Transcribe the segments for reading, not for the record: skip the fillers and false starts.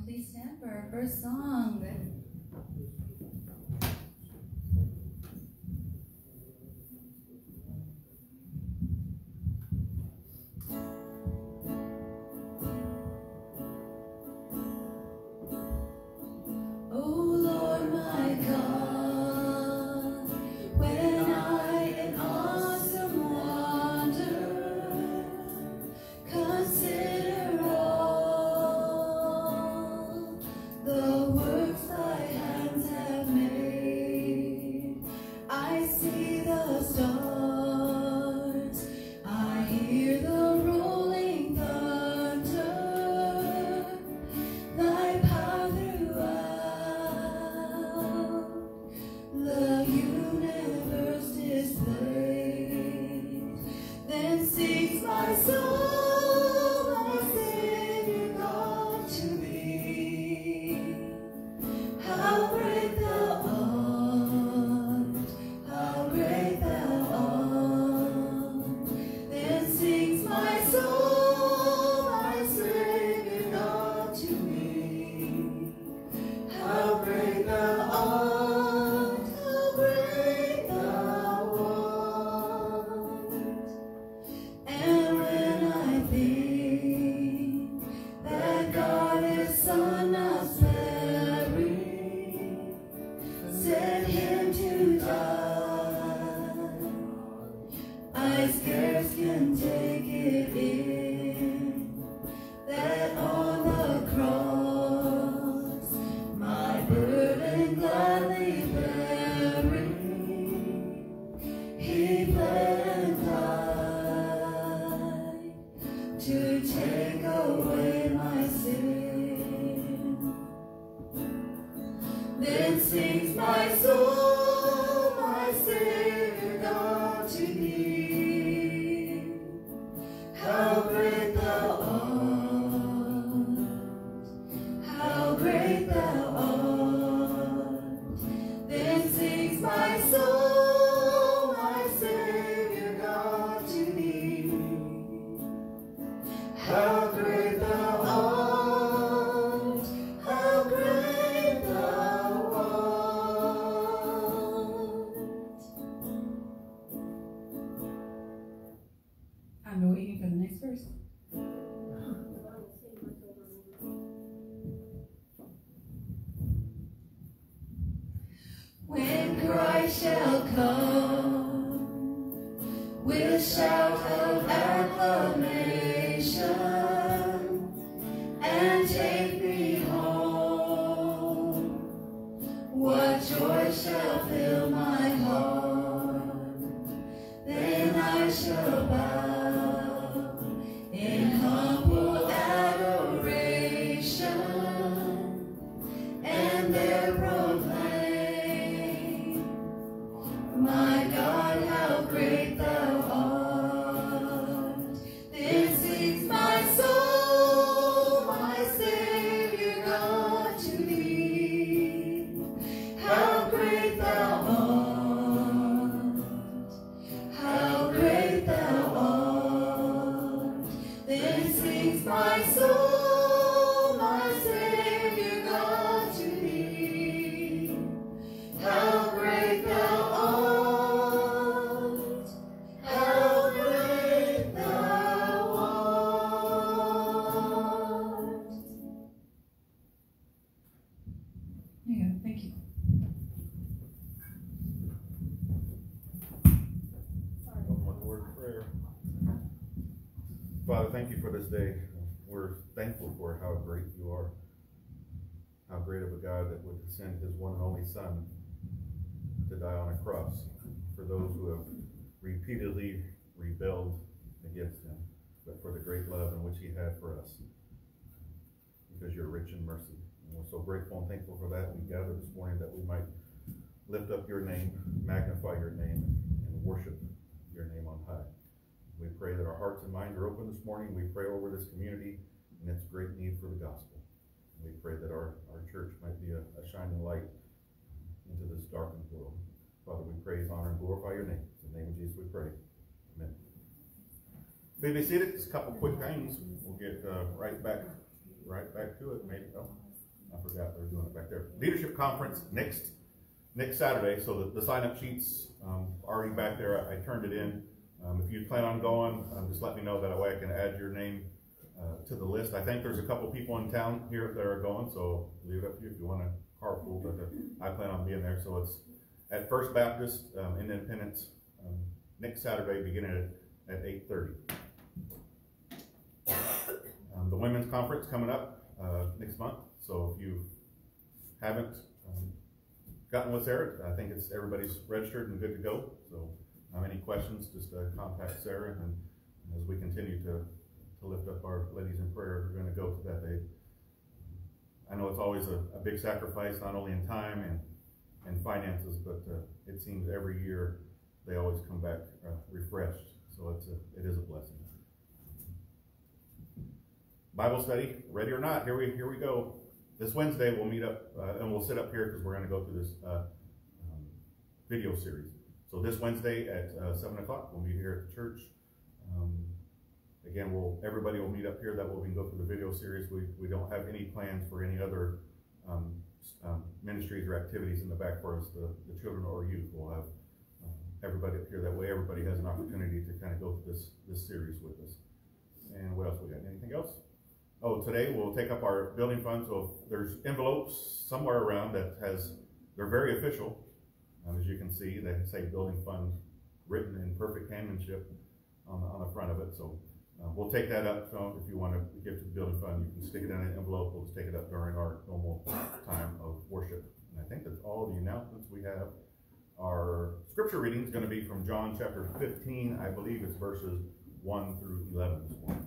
please stand for our first song. I'm waiting for the next verse. When Christ shall come with shout of acclamation and take me home, what joy shall fill my heart, then I shall bow in humble adoration, and there proclaim, my God, how great thou art. Then sings my soul, my Savior God, to thee, how great thou art, how great thou art. Then sings my soul, my Savior God, to thee, how great thou art, how great thou art. Yeah, thank you. One word of prayer. Father, thank you for this day. We're thankful for how great you are. How great of a God that would send his one and only Son to die on a cross for those who have repeatedly rebelled against him, but for the great love in which he had for us, because you're rich in mercy. And we're so grateful and thankful for that. We gather this morning that we might lift up your name, magnify your name, and worship your name on high. We pray that our hearts and minds are open this morning. We pray over this community and its great need for the gospel. We pray that our church might be a shining light into this darkened world. Father, we praise, honor, and glorify your name. In the name of Jesus we pray. Amen. Be seated. Just a couple quick things. We'll get right back to it. Maybe. Oh, I forgot they're doing it back there. Leadership conference next Saturday. So the sign-up sheets already back there. I turned it in. If you plan on going, just let me know, that way I can add your name to the list. I think there's a couple people in town here that are going, so leave it up to you if you want to carpool, but I plan on being there. So it's at First Baptist in Independence next Saturday, beginning at 8:30. The women's conference coming up next month, so if you haven't gotten with Sarah, I think everybody's registered and good to go. So any questions, just contact Sarah, and as we continue to lift up our ladies in prayer, we're going to go to that day. I know it's always a big sacrifice, not only in time and finances, but it seems every year they always come back refreshed. So it is a blessing. Bible study, ready or not, here we go. This Wednesday we'll meet up and we'll sit up here because we're going to go through this video series. So this Wednesday at 7 o'clock we'll meet here at the church. Again, everybody will meet up here. That way we can go through the video series. We don't have any plans for any other ministries or activities in the back for us, the children or youth. We'll have everybody up here. That way everybody has an opportunity to kind of go through this series with us. And what else we got? Anything else? Oh, today we'll take up our building fund. So there's envelopes somewhere around they're very official. As you can see, they say building fund written in perfect penmanship on the front of it. So we'll take that up. So if you want to give to the building fund, you can stick it in an envelope. We'll just take it up during our normal time of worship. And I think that's all the announcements we have. Our scripture reading is going to be from John chapter 15. I believe it's verses 1 through 11 this morning.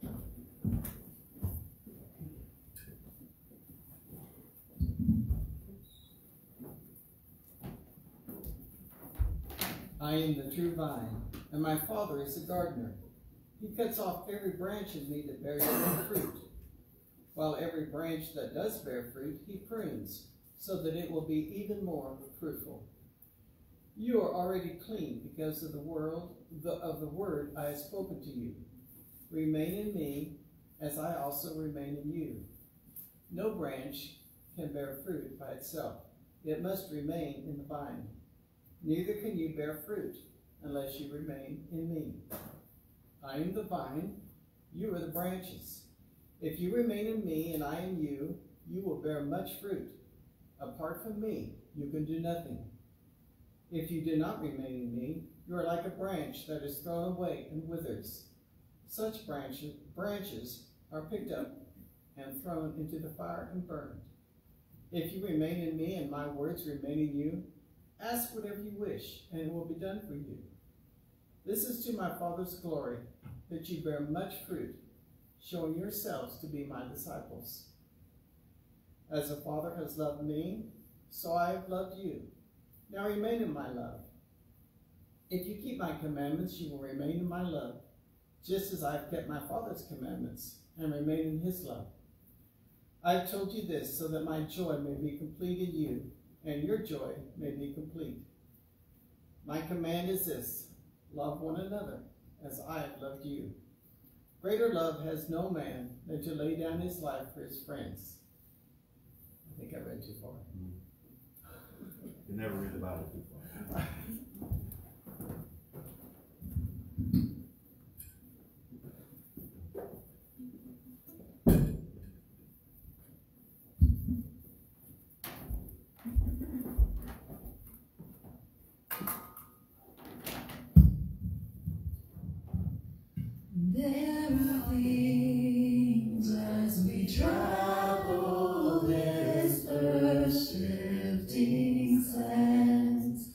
I am the true vine, and my Father is the gardener. He cuts off every branch in me that bears no fruit, while every branch that does bear fruit he prunes, so that it will be even more fruitful. You are already clean because of the word I have spoken to you. Remain in me, as I also remain in you. No branch can bear fruit by itself. It must remain in the vine. Neither can you bear fruit unless you remain in me. I am the vine, you are the branches. If you remain in me and I in you, you will bear much fruit. Apart from me, you can do nothing. If you do not remain in me, you are like a branch that is thrown away and withers. Such branches are picked up and thrown into the fire and burned. If you remain in me and my words remain in you, ask whatever you wish, and it will be done for you. This is to my Father's glory, that you bear much fruit, showing yourselves to be my disciples. As the Father has loved me, so I have loved you. Now remain in my love. If you keep my commandments, you will remain in my love, just as I have kept my Father's commandments and remain in his love. I have told you this so that my joy may be complete in you, and your joy may be complete. My command is this: love one another as I have loved you. Greater love has no man than to lay down his life for his friends. I think I read too far. You never read the Bible too far. There are things as we travel this earth's shifting sands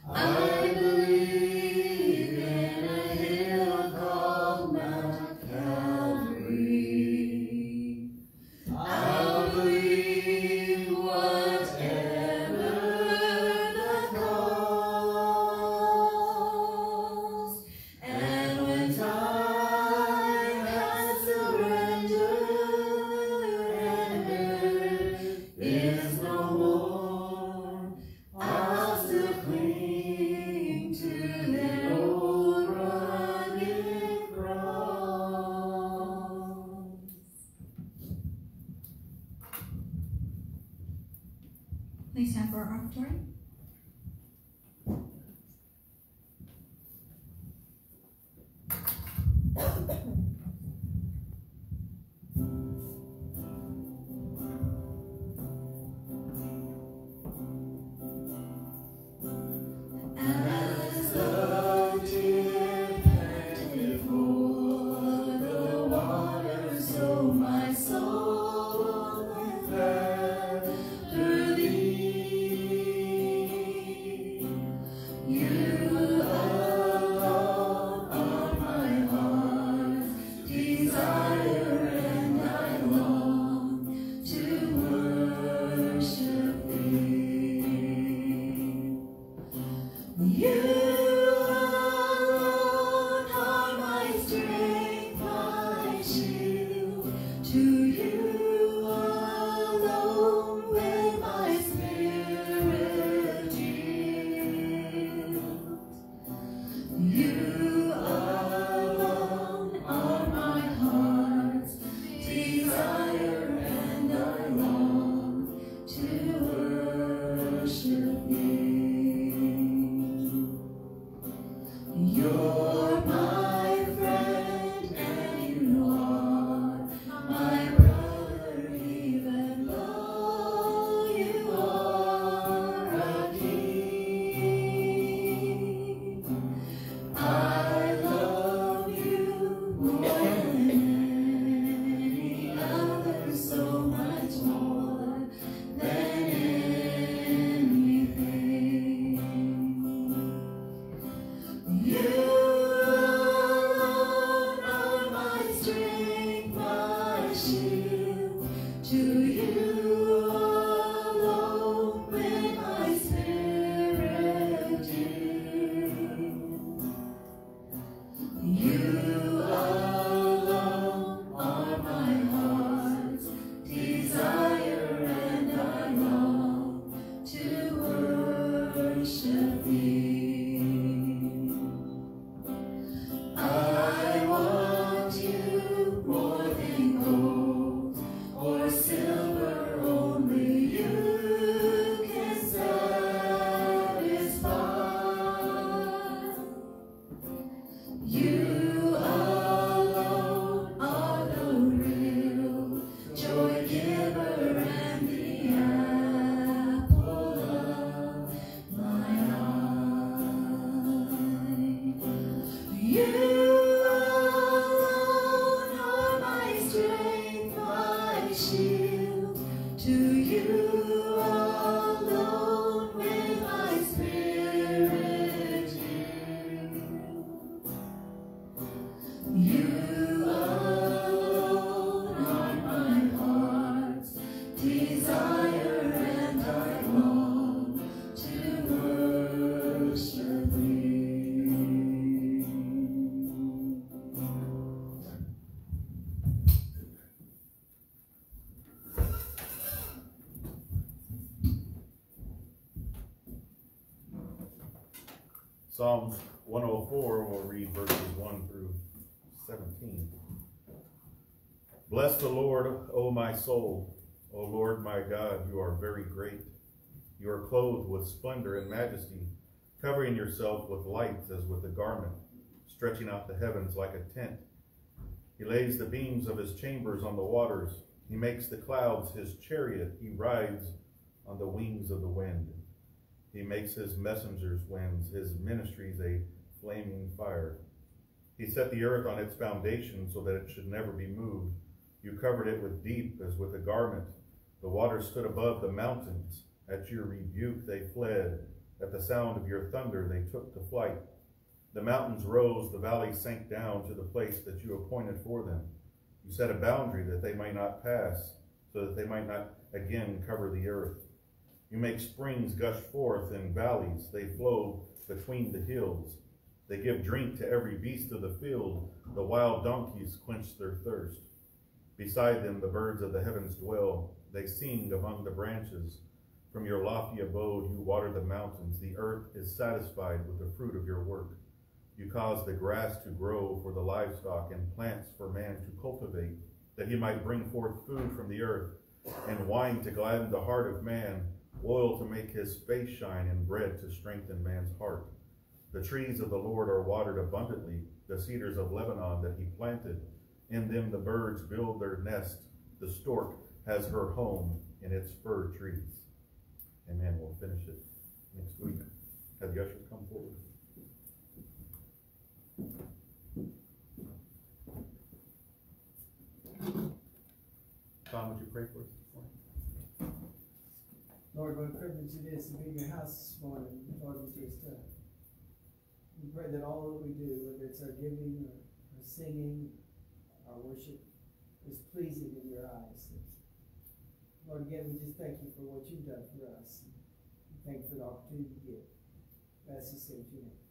I believe in a hill called Mount Calvary. I'll believe whatever the cost. And when time has surrendered and earth is no more, I'll still cling to that old rugged cross. Please stand for our offertory. As the deer panted for the water, so my soul thirsts after thee. You alone are my heart's desire, and I long to worship thee. You alone are my strength, my shield. To you alone will my spirit yield. You alone are my heart's desire, and I long to worship thee. You're my friend, and you are my brother, even though you are a king. I love you more than any other, so much more than anything. You alone are my strength, my shield. To you alone will my spirit yield. You alone are my heart's desire, and I long to worship thee. I want you more than gold or silver, only you can satisfy. You alone are the real joy giver and the apple of my eye. You alone are my strength, my shield. To you alone will my spirit yield. You alone are my heart's desire, and I long to worship thee. Psalms 104, we'll read verses 1 through 17. Bless the Lord, O my soul. O Lord my God, you are very great. You are clothed with splendor and majesty, covering yourself with light as with a garment, stretching out the heavens like a tent. He lays the beams of his chambers on the waters. He makes the clouds his chariot. He rides on the wings of the wind. He makes his messengers winds, his ministries a flaming fire. He set the earth on its foundation so that it should never be moved. You covered it with deep as with a garment. The waters stood above the mountains. At your rebuke they fled. At the sound of your thunder, they took to flight. The mountains rose, the valleys sank down to the place that you appointed for them. You set a boundary that they might not pass, so that they might not again cover the earth. You make springs gush forth in valleys. They flow between the hills. They give drink to every beast of the field. The wild donkeys quench their thirst. Beside them the birds of the heavens dwell. They sing among the branches. From your lofty abode you water the mountains. The earth is satisfied with the fruit of your work. You cause the grass to grow for the livestock and plants for man to cultivate, that he might bring forth food from the earth, and wine to gladden the heart of man, oil to make his face shine, and bread to strengthen man's heart. The trees of the Lord are watered abundantly, the cedars of Lebanon that he planted. In them the birds build their nest. The stork has her home in its fir trees. Amen. We'll finish it next week. Have the ushers come forward. Tom, would you pray for us this morning? Lord, what a privilege it is to be in your house this morning. Lord, we pray that all that we do, whether it's our giving or our singing, our worship, is pleasing in your eyes. Lord, again, we just thank you for what you've done for us. We thank you for the opportunity to give. That's the same to you.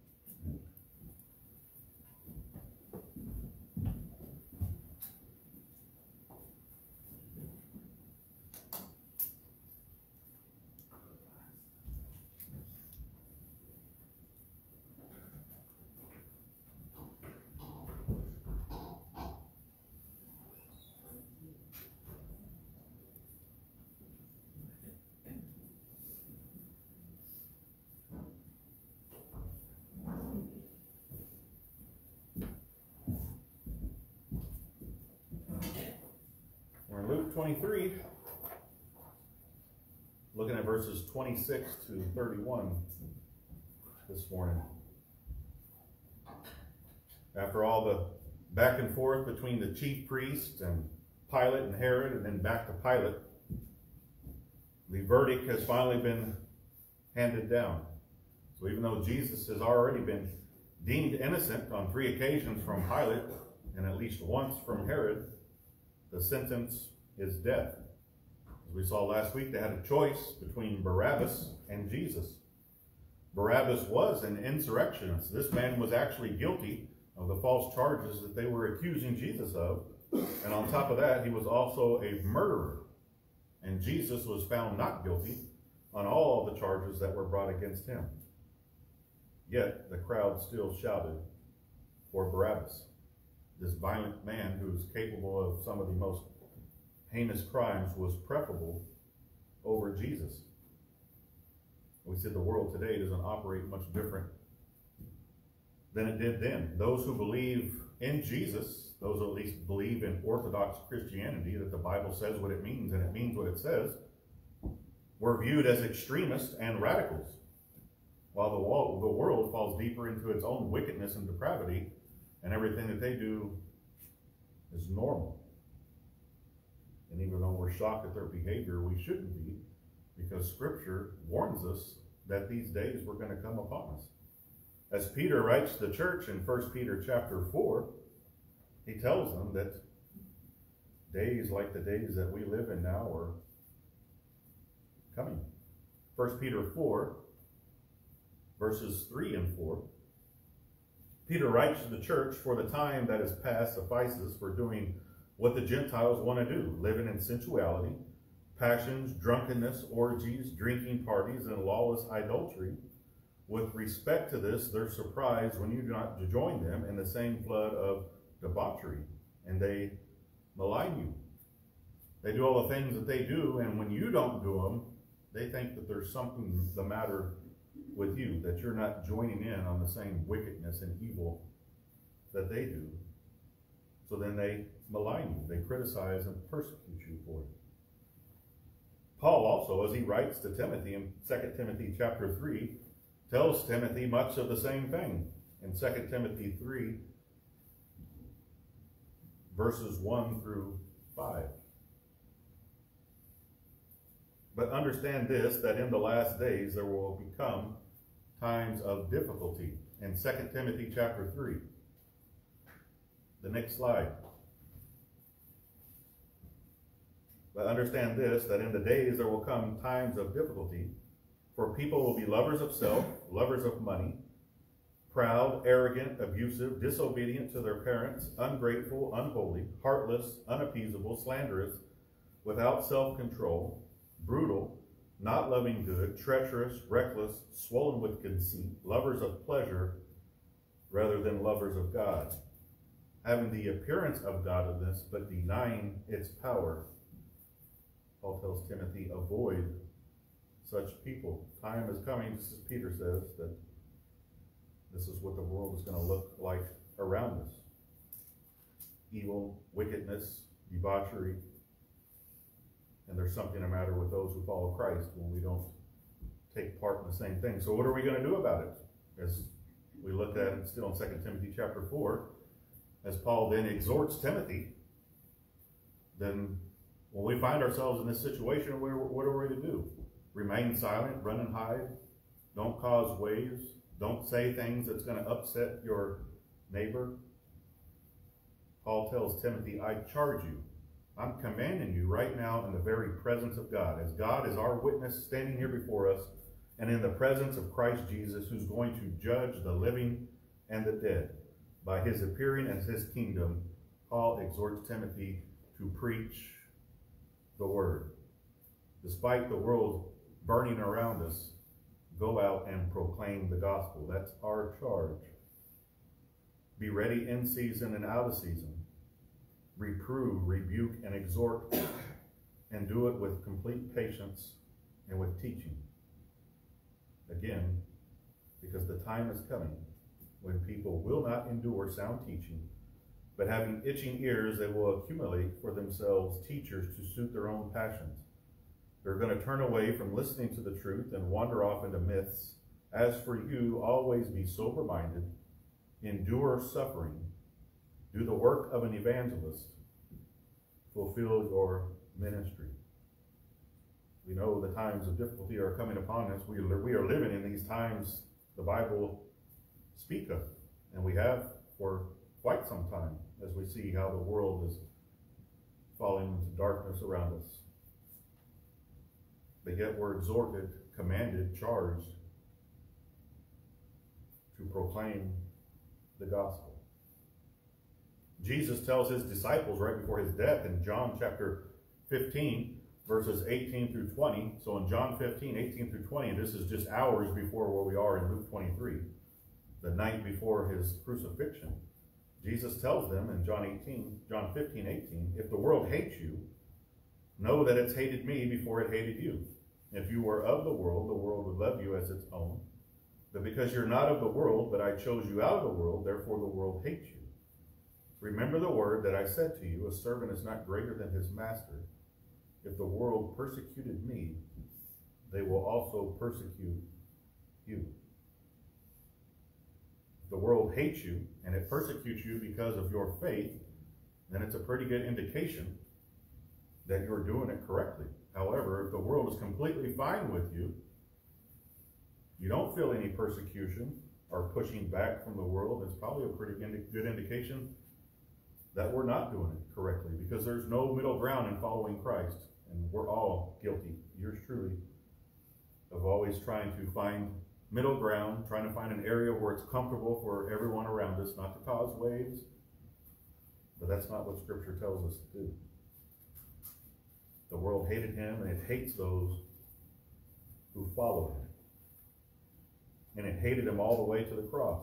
We're in Luke 23, looking at verses 26 to 31 this morning. After all the back and forth between the chief priests and Pilate and Herod, and then back to Pilate, the verdict has finally been handed down. So even though Jesus has already been deemed innocent on 3 occasions from Pilate, and at least once from Herod, the sentence is death. As we saw last week, they had a choice between Barabbas and Jesus. Barabbas was an insurrectionist. This man was actually guilty of the false charges that they were accusing Jesus of. And on top of that, he was also a murderer. And Jesus was found not guilty on all the charges that were brought against him. Yet the crowd still shouted for Barabbas, this violent man who is capable of some of the most heinous crimes was preferable over Jesus. We said the world today doesn't operate much different than it did then. Those who believe in Jesus, those who at least believe in Orthodox Christianity, that the Bible says what it means and it means what it says, were viewed as extremists and radicals, while the world falls deeper into its own wickedness and depravity, and everything that they do is normal. And even though we're shocked at their behavior, we shouldn't be, because Scripture warns us that these days were going to come upon us. As Peter writes to the church in 1 Peter chapter 4, he tells them that days like the days that we live in now are coming. 1 Peter 4, verses 3 and 4. Peter writes to the church, "For the time that is past suffices for doing what the Gentiles want to do, living in sensuality, passions, drunkenness, orgies, drinking parties, and lawless idolatry. With respect to this, they're surprised when you do not join them in the same flood of debauchery, and they malign you. They do all the things that they do, and when you don't do them, they think that there's something the matter with you, that you're not joining in on the same wickedness and evil that they do. So then they malign you, they criticize and persecute you for it." Paul also, as he writes to Timothy in 2 Timothy chapter 3, tells Timothy much of the same thing. In 2 Timothy 3, verses 1 through 5. But understand this, that in the last days there will become times of difficulty. In 2 Timothy chapter 3. The next slide. But understand this, that in the days there will come times of difficulty, for people will be lovers of self, lovers of money, proud, arrogant, abusive, disobedient to their parents, ungrateful, unholy, heartless, unappeasable, slanderous, without self-control, brutal, not loving good, treacherous, reckless, swollen with conceit, lovers of pleasure rather than lovers of God, having the appearance of godliness but denying its power. Paul tells Timothy, avoid such people. Time is coming, just as Peter says, that this is what the world is going to look like around us. Evil, wickedness, debauchery. And there's something the matter with those who follow Christ when we don't take part in the same thing. So what are we going to do about it? As we looked at it still in 2 Timothy chapter 4, as Paul then exhorts Timothy, then when we find ourselves in this situation, what are we to do? Remain silent, run and hide, don't cause waves, don't say things that's going to upset your neighbor. Paul tells Timothy, I charge you, I'm commanding you right now in the very presence of God, as God is our witness standing here before us, and in the presence of Christ Jesus, who's going to judge the living and the dead. By his appearing and his kingdom, Paul exhorts Timothy to preach the word. Despite the world burning around us, go out and proclaim the gospel. That's our charge. Be ready in season and out of season. Reprove, rebuke, and exhort, and do it with complete patience and with teaching. Again, because the time is coming when people will not endure sound teaching, but having itching ears, they will accumulate for themselves teachers to suit their own passions. They're going to turn away from listening to the truth and wander off into myths. As for you, always be sober-minded, endure suffering, do the work of an evangelist, fulfill your ministry. We know the times of difficulty are coming upon us. We are living in these times the Bible speak of, and we have for quite some time, as we see how the world is falling into darkness around us. But yet we're exhorted, commanded, charged to proclaim the gospel. Jesus tells his disciples right before his death in John chapter 15, verses 18 through 20. So in John 15, 18 through 20, this is just hours before where we are in Luke 23, the night before his crucifixion. Jesus tells them in John 15, 18, if the world hates you, know that it's hated me before it hated you. If you were of the world would love you as its own. But because you're not of the world, but I chose you out of the world, therefore the world hates you. Remember the word that I said to you, a servant is not greater than his master. If the world persecuted me, they will also persecute you. If the world hates you, and it persecutes you because of your faith, then it's a pretty good indication that you're doing it correctly. However, if the world is completely fine with you, you don't feel any persecution or pushing back from the world, it's probably a pretty good indication that we're not doing it correctly, because there's no middle ground in following Christ, and we're all guilty, yours truly, of always trying to find middle ground, trying to find an area where it's comfortable for everyone around us, not to cause waves, but that's not what Scripture tells us to do. The world hated him, and it hates those who follow him. And it hated him all the way to the cross.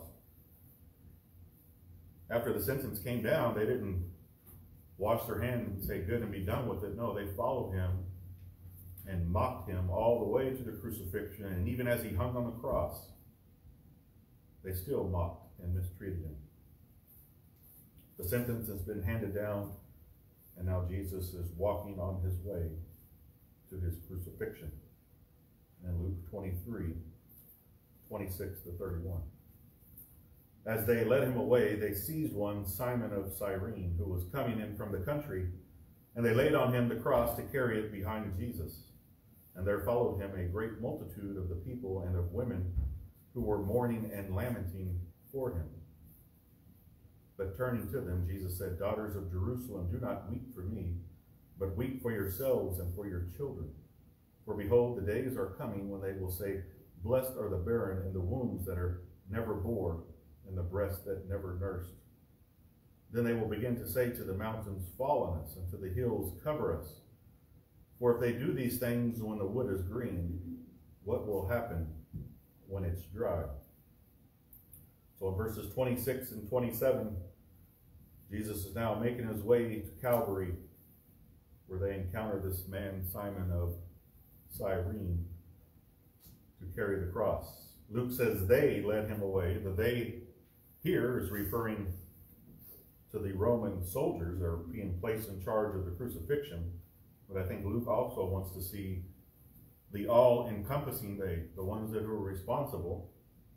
After the sentence came down, they didn't wash their hands and say, good, and be done with it. No, they followed him and mocked him all the way to the crucifixion. And even as he hung on the cross, they still mocked and mistreated him. The sentence has been handed down, and now Jesus is walking on his way to his crucifixion. In Luke 23, 26 to 31. As they led him away, they seized one, Simon of Cyrene, who was coming in from the country, and they laid on him the cross to carry it behind Jesus. And there followed him a great multitude of the people and of women who were mourning and lamenting for him. But turning to them, Jesus said, Daughters of Jerusalem, do not weep for me, but weep for yourselves and for your children. For behold, the days are coming when they will say, Blessed are the barren and the wombs that are never bore, and the breasts that never nursed. Then they will begin to say to the mountains, Fall on us, and to the hills, cover us. For if they do these things when the wood is green, what will happen when it's dry? So in verses 26 and 27, Jesus is now making his way to Calvary, where they encounter this man, Simon of Cyrene, to carry the cross. Luke says they led him away. The they here is referring to the Roman soldiers that are being placed in charge of the crucifixion. But I think Luke also wants to see the all-encompassing they, the ones that are responsible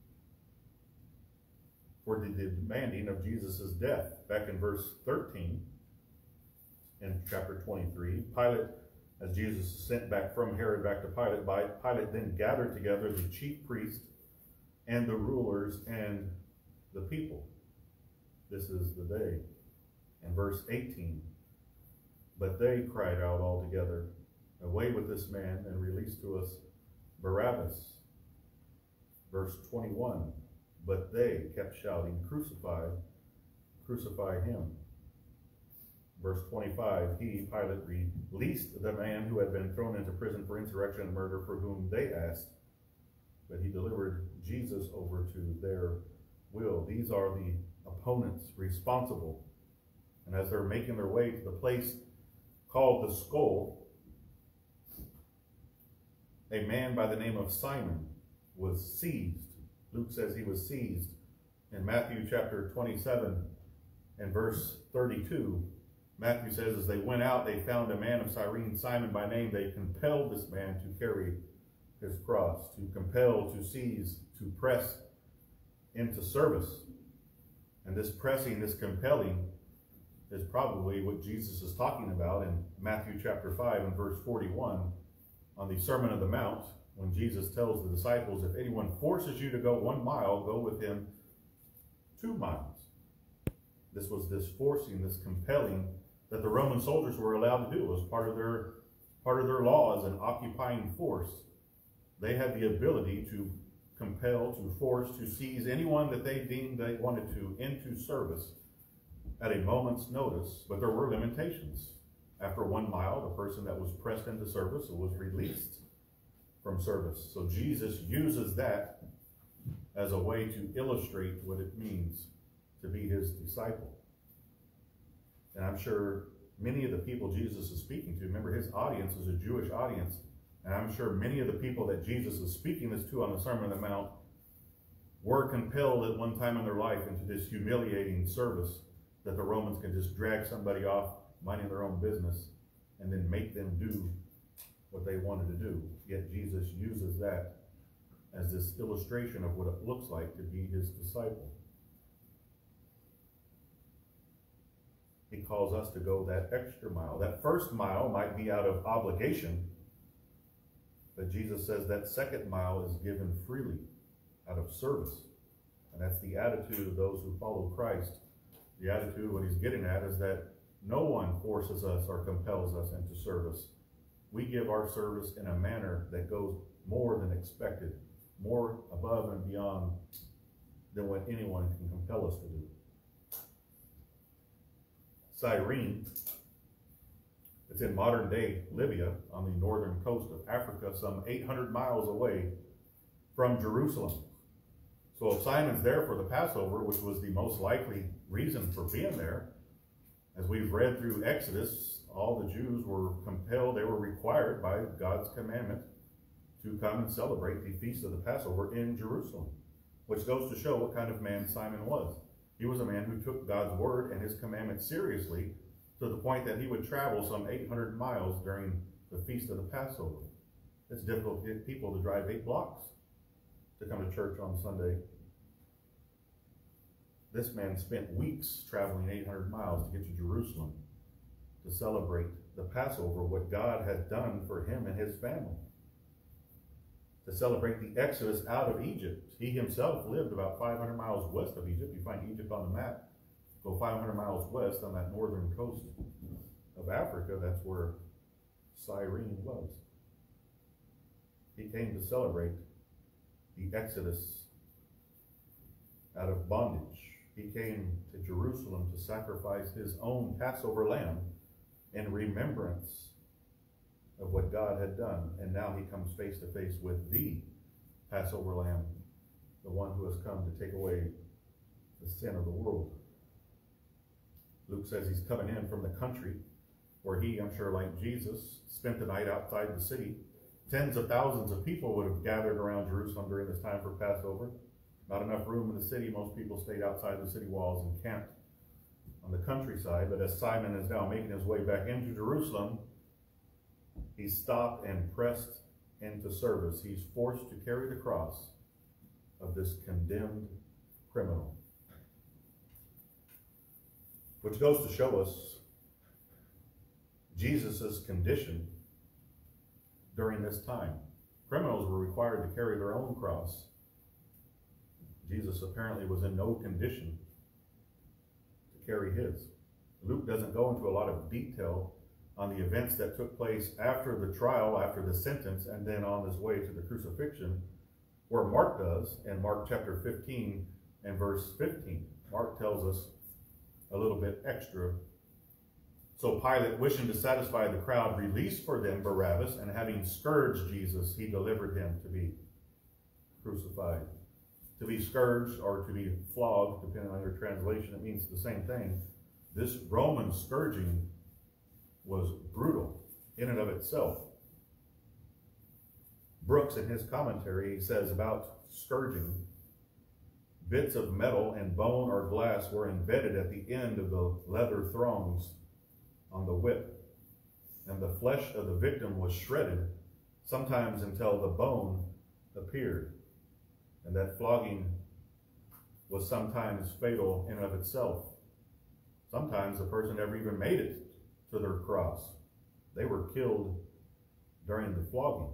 for the demanding of Jesus' death. Back in verse 13, in chapter 23, Pilate, as Jesus is sent back from Herod back to Pilate, Pilate then gathered together the chief priests and the rulers and the people. This is the day. In verse 18, but they cried out all together, Away with this man, and release to us Barabbas. Verse 21, but they kept shouting, Crucify, crucify him. Verse 25, he, Pilate, released the man who had been thrown into prison for insurrection and murder, for whom they asked, but he delivered Jesus over to their will. These are the opponents responsible. And as they're making their way to the place called the Skull, a man by the name of Simon was seized. Luke says he was seized. In Matthew chapter 27 and verse 32, Matthew says, as they went out, they found a man of Cyrene, Simon by name. They compelled this man to carry his cross, to compel, to seize, to press into service. And this pressing, this compelling, is probably what Jesus is talking about in Matthew chapter 5 and verse 41 on the Sermon on the Mount, when Jesus tells the disciples, if anyone forces you to go 1 mile, go with him 2 miles. This was this forcing, this compelling that the Roman soldiers were allowed to do as part of their law as an occupying force. They had the ability to compel, to force, to seize anyone that they deemed they wanted to into service at a moment's notice, but there were limitations. After 1 mile, the person that was pressed into service was released from service. So Jesus uses that as a way to illustrate what it means to be his disciple. And I'm sure many of the people Jesus is speaking to, remember his audience is a Jewish audience, and I'm sure many of the people that Jesus is speaking this to on the Sermon on the Mount were compelled at one time in their life into this humiliating service that the Romans can just drag somebody off minding their own business and then make them do what they wanted to do. Yet Jesus uses that as this illustration of what it looks like to be his disciple. He calls us to go that extra mile. That first mile might be out of obligation, but Jesus says that second mile is given freely out of service. And that's the attitude of those who follow Christ. The attitude, what he's getting at, is that no one forces us or compels us into service. We give our service in a manner that goes more than expected, more above and beyond than what anyone can compel us to do. Cyrene, it's in modern-day Libya on the northern coast of Africa, some 800 miles away from Jerusalem. So if Simon's there for the Passover, which was the most likely reason for being there, as we've read through Exodus, all the Jews were compelled, they were required by God's commandment to come and celebrate the feast of the Passover in Jerusalem, which goes to show what kind of man Simon was. He was a man who took God's word and his commandments seriously to the point that he would travel some 800 miles during the feast of the Passover. It's difficult to get people to drive 8 blocks to come to church on Sunday. This man spent weeks traveling 800 miles to get to Jerusalem to celebrate the Passover, what God had done for him and his family. to celebrate the Exodus out of Egypt. He himself lived about 500 miles west of Egypt. You find Egypt on the map. Go 500 miles west on that northern coast of Africa. That's where Cyrene was. He came to celebrate the Exodus out of bondage. He came to Jerusalem to sacrifice his own Passover lamb in remembrance of what God had done. And now he comes face to face with the Passover lamb, the one who has come to take away the sin of the world. Luke says he's coming in from the country where he, I'm sure like Jesus, spent the night outside the city. Tens of thousands of people would have gathered around Jerusalem during this time for Passover. Not enough room in the city. Most people stayed outside the city walls and camped on the countryside. But as Simon is now making his way back into Jerusalem, he stopped and pressed into service. He's forced to carry the cross of this condemned criminal. Which goes to show us Jesus' condition during this time. Criminals were required to carry their own cross. Jesus apparently was in no condition to carry his. Luke doesn't go into a lot of detail on the events that took place after the trial, after the sentence, and then on his way to the crucifixion, where Mark does in Mark chapter 15 and verse 15. Mark tells us a little bit extra. So Pilate, wishing to satisfy the crowd, released for them Barabbas, and having scourged Jesus, he delivered him to be crucified. To be scourged or to be flogged, depending on your translation, it means the same thing. This Roman scourging was brutal in and of itself. Brooks, in his commentary, says about scourging, bits of metal and bone or glass were embedded at the end of the leather thongs on the whip, and the flesh of the victim was shredded, sometimes until the bone appeared. And that flogging was sometimes fatal in and of itself. Sometimes the person never even made it to their cross. They were killed during the flogging.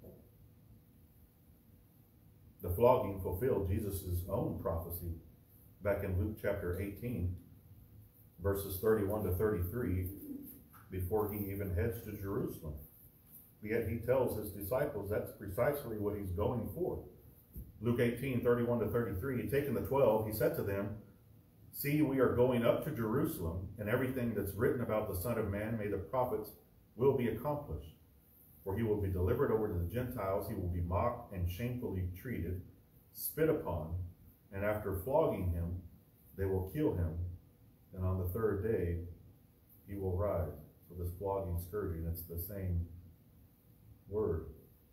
The flogging fulfilled Jesus' own prophecy back in Luke chapter 18, verses 31 to 33, before he even heads to Jerusalem. Yet he tells his disciples that's precisely what he's going for. Luke 18, 31 to 33, taking the 12, he said to them, "See, we are going up to Jerusalem, and everything that's written about the Son of Man, may the prophets, will be accomplished. For he will be delivered over to the Gentiles, he will be mocked and shamefully treated, spit upon, and after flogging him, they will kill him, and on the third day he will rise." So this flogging, scourging, it's the same word.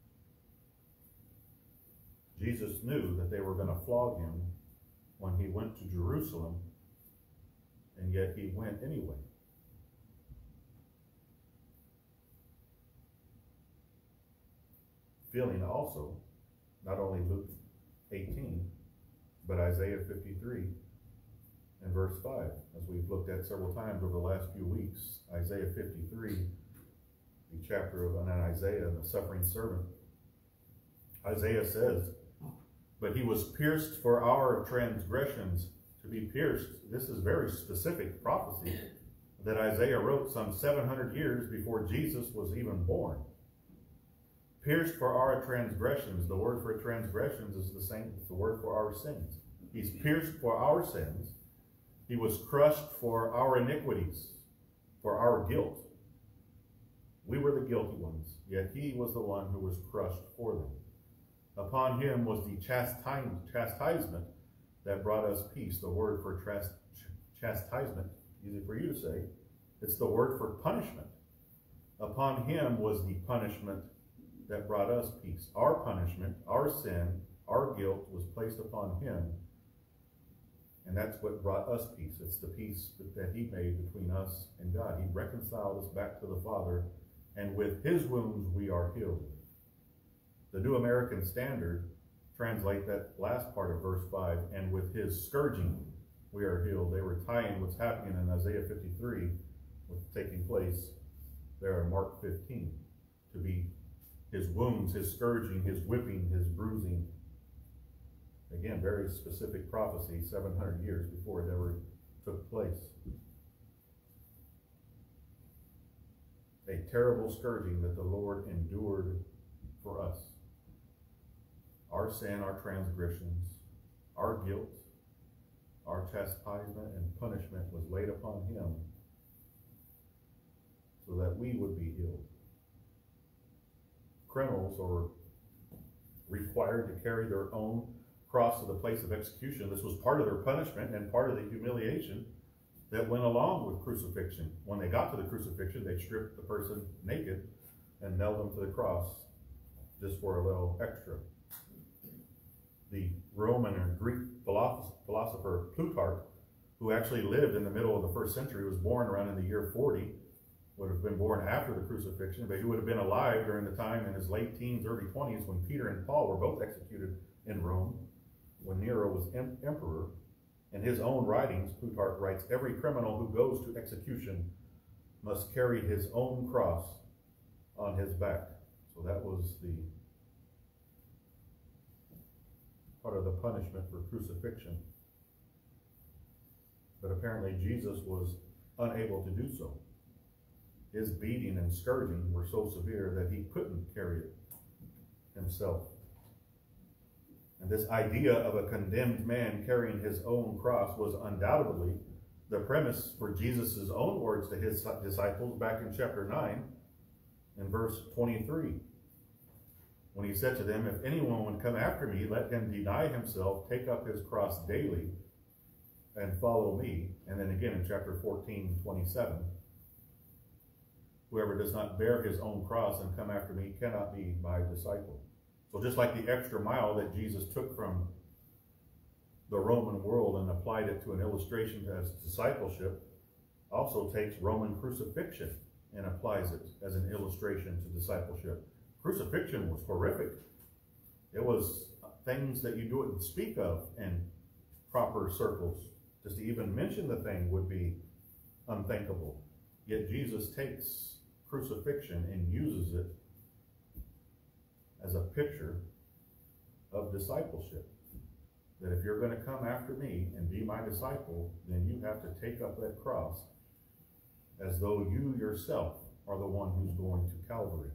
Jesus knew that they were going to flog him when he went to Jerusalem, and yet he went anyway. Feeling also, not only Luke 18, but Isaiah 53 and verse 5, as we've looked at several times over the last few weeks. Isaiah 53, the chapter of Isaiah, the suffering servant. Isaiah says, "But he was pierced for our transgressions." To be pierced, this is very specific prophecy that Isaiah wrote some 700 years before Jesus was even born. Pierced for our transgressions. The word for transgressions is the same as the word for our sins. He's pierced for our sins. He was crushed for our iniquities, for our guilt. We were the guilty ones, yet he was the one who was crushed for them. Upon him was the chastisement that brought us peace. The word for chastisement, easy for you to say, it's the word for punishment. Upon him was the punishment that brought us peace. Our punishment, our sin, our guilt was placed upon him, and that's what brought us peace. It's the peace that he made between us and God. He reconciled us back to the Father, and with his wounds we are healed. The New American Standard translate that last part of verse 5, and with his scourging we are healed. They were tying what's happening in Isaiah 53 with taking place there in Mark 15, to be his wounds, his scourging, his whipping, his bruising. Again, very specific prophecy 700 years before it ever took place. A terrible scourging that the Lord endured for us. Our sin, our transgressions, our guilt, our chastisement and punishment was laid upon him so that we would be healed. Criminals are required to carry their own cross to the place of execution. This was part of their punishment and part of the humiliation that went along with crucifixion. When they got to the crucifixion, they stripped the person naked and nailed them to the cross just for a little extra. The Roman and Greek philosopher Plutarch, who actually lived in the middle of the first century, was born around in the year 40, would have been born after the crucifixion, but he would have been alive during the time in his late teens, early 20s, when Peter and Paul were both executed in Rome, when Nero was emperor. In his own writings, Plutarch writes, every criminal who goes to execution must carry his own cross on his back. So that was the part of the punishment for crucifixion. But apparently Jesus was unable to do so. His beating and scourging were so severe that he couldn't carry it himself. And this idea of a condemned man carrying his own cross was undoubtedly the premise for Jesus' own words to his disciples back in chapter 9 in verse 23. When he said to them, if anyone would come after me, let him deny himself, take up his cross daily, and follow me. And then again in chapter 14:27, whoever does not bear his own cross and come after me cannot be my disciple. So just like the extra mile that Jesus took from the Roman world and applied it to an illustration as discipleship, also takes Roman crucifixion and applies it as an illustration to discipleship. Crucifixion was horrific. It was things that you wouldn't speak of in proper circles. Just to even mention the thing would be unthinkable. Yet Jesus takes crucifixion and uses it as a picture of discipleship. That if you're going to come after me and be my disciple, then you have to take up that cross as though you yourself are the one who's going to Calvary.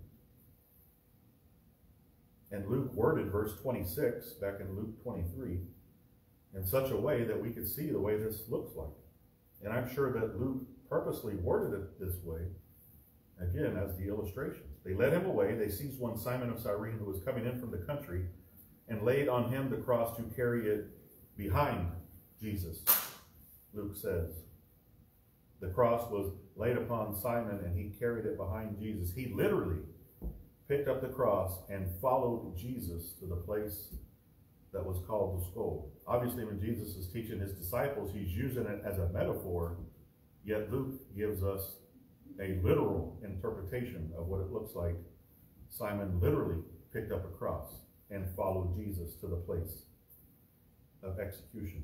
And Luke worded verse 26 back in Luke 23 in such a way that we could see the way this looks like. And I'm sure that Luke purposely worded it this way, again, as the illustration. They led him away. They seized one Simon of Cyrene who was coming in from the country and laid on him the cross to carry it behind Jesus, Luke says. The cross was laid upon Simon and he carried it behind Jesus. He literally picked up the cross and followed Jesus to the place that was called the skull. Obviously, when Jesus is teaching his disciples, he's using it as a metaphor, yet Luke gives us a literal interpretation of what it looks like. Simon literally picked up a cross and followed Jesus to the place of execution.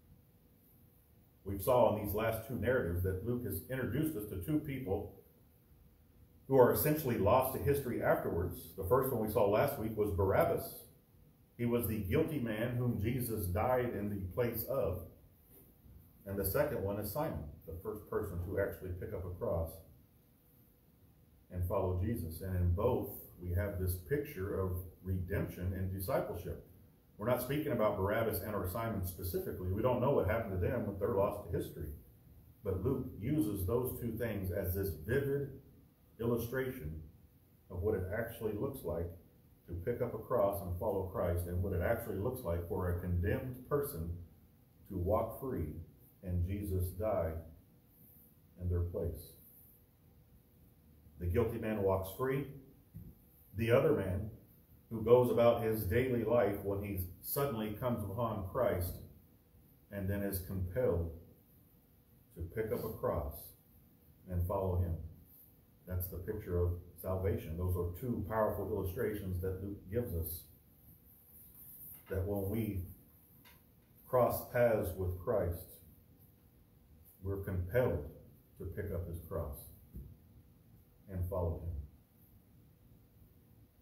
We saw in these last two narratives that Luke has introduced us to two people who are essentially lost to history afterwards. The first one we saw last week was Barabbas. He was the guilty man whom Jesus died in the place of. And the second one is Simon, the first person to actually pick up a cross and follow Jesus. And in both, we have this picture of redemption and discipleship. We're not speaking about Barabbas and or Simon specifically. We don't know what happened to them, but they're lost to history. But Luke uses those two things as this vivid illustration of what it actually looks like to pick up a cross and follow Christ, and what it actually looks like for a condemned person to walk free and Jesus die in their place. The guilty man walks free. The other man, who goes about his daily life when he suddenly comes upon Christ and then is compelled to pick up a cross and follow him. That's the picture of salvation. Those are two powerful illustrations that Luke gives us. That when we cross paths with Christ, we're compelled to pick up his cross and follow him.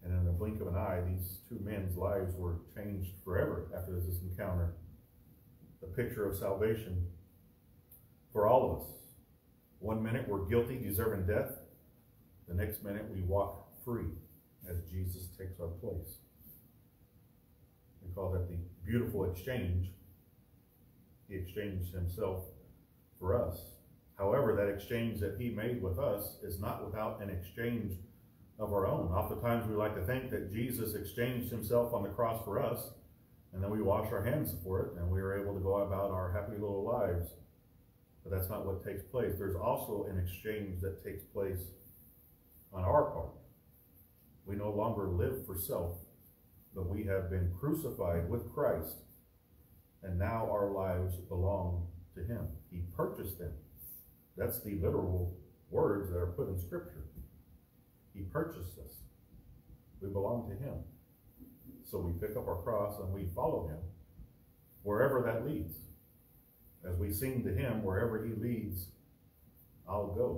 And in the blink of an eye, these two men's lives were changed forever after this encounter. The picture of salvation for all of us. One minute we're guilty, deserving death. The next minute we walk free as Jesus takes our place. We call that the beautiful exchange. He exchanged himself for us. However, that exchange that he made with us is not without an exchange of our own. Oftentimes we like to think that Jesus exchanged himself on the cross for us, and then we wash our hands for it, and we are able to go about our happy little lives. But that's not what takes place. There's also an exchange that takes place on our part. We no longer live for self, but we have been crucified with Christ, and now our lives belong to him. He purchased them. That's the literal words that are put in Scripture. He purchased us. We belong to him. So we pick up our cross and we follow him wherever that leads. As we sing to him, wherever he leads, I'll go.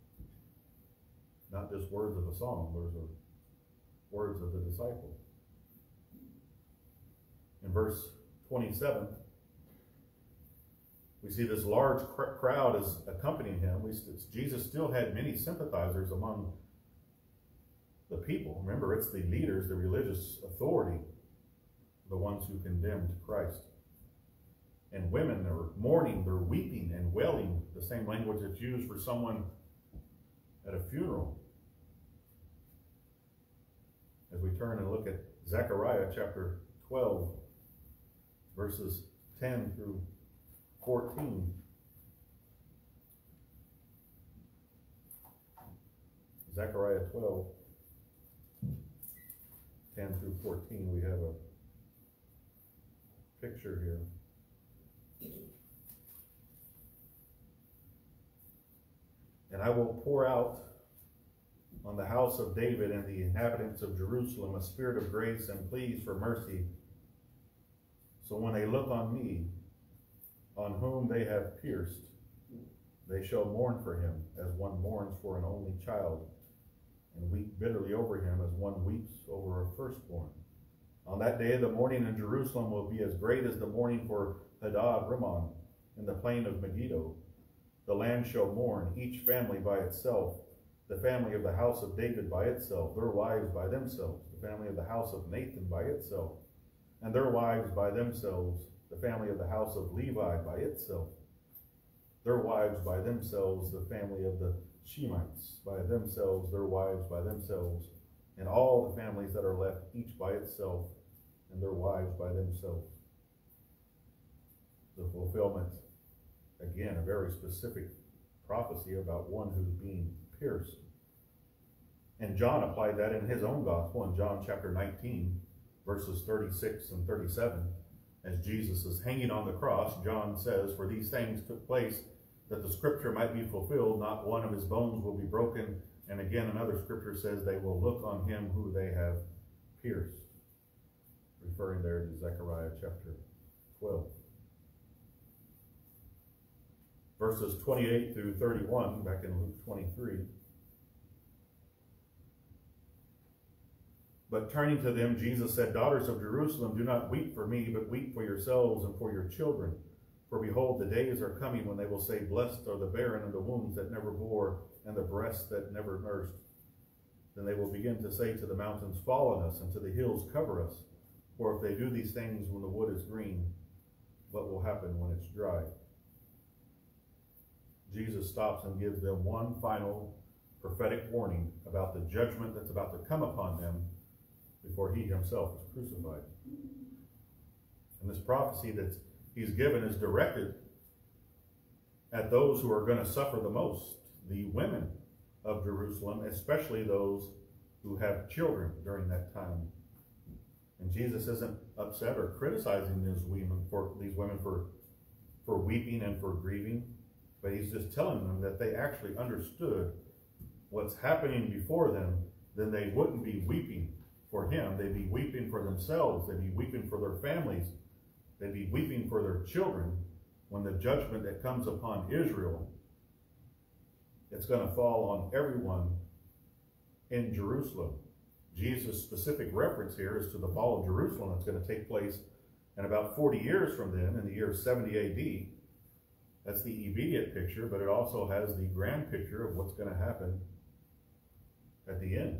Not just words of a song, those are words of the disciple. In verse 27, we see this large crowd is accompanying him. Jesus still had many sympathizers among the people. Remember, it's the leaders, the religious authority, the ones who condemned Christ. And women are mourning, they're weeping and wailing, the same language that's used for someone at a funeral. As we turn and look at Zechariah chapter 12, verses 10 through 14. Zechariah 12, 10 through 14, we have a picture here. And I will pour out on the house of David and the inhabitants of Jerusalem a spirit of grace and pleas for mercy. So when they look on me, on whom they have pierced, they shall mourn for him as one mourns for an only child, and weep bitterly over him as one weeps over a firstborn. On that day the mourning in Jerusalem will be as great as the mourning for Hadad Rimmon in the plain of Megiddo. The land shall mourn, each family by itself, the family of the house of David by itself, their wives by themselves, the family of the house of Nathan by itself, and their wives by themselves, the family of the house of Levi by itself, their wives by themselves, the family of the Shemites by themselves, their wives by themselves, and all the families that are left, each by itself, and their wives by themselves. The fulfillment, again, a very specific prophecy about one who's being pierced. And John applied that in his own gospel in John chapter 19, verses 36 and 37. As Jesus is hanging on the cross, John says, "For these things took place that the scripture might be fulfilled, not one of his bones will be broken." And again, another scripture says, "They will look on him who they have pierced." Referring there to Zechariah chapter 12. Verses 28 through 31, back in Luke 23. But turning to them, Jesus said, "Daughters of Jerusalem, do not weep for me, but weep for yourselves and for your children. For behold, the days are coming when they will say, Blessed are the barren and the wombs that never bore, and the breasts that never nursed. Then they will begin to say to the mountains, Fall on us, and to the hills, cover us. For if they do these things when the wood is green, what will happen when it's dry?" Jesus stops and gives them one final prophetic warning about the judgment that's about to come upon them before he himself is crucified. And this prophecy that he's given is directed at those who are going to suffer the most, the women of Jerusalem, especially those who have children during that time. And Jesus isn't upset or criticizing these women for weeping and for grieving, but he's just telling them that they actually understood what's happening before them. Then they wouldn't be weeping for him. They'd be weeping for themselves. They'd be weeping for their families. They'd be weeping for their children when the judgment that comes upon Israel, it's going to fall on everyone in Jerusalem. Jesus' specific reference here is to the fall of Jerusalem that's going to take place in about 40 years from then, in the year 70 AD. That's the immediate picture, but it also has the grand picture of what's going to happen at the end.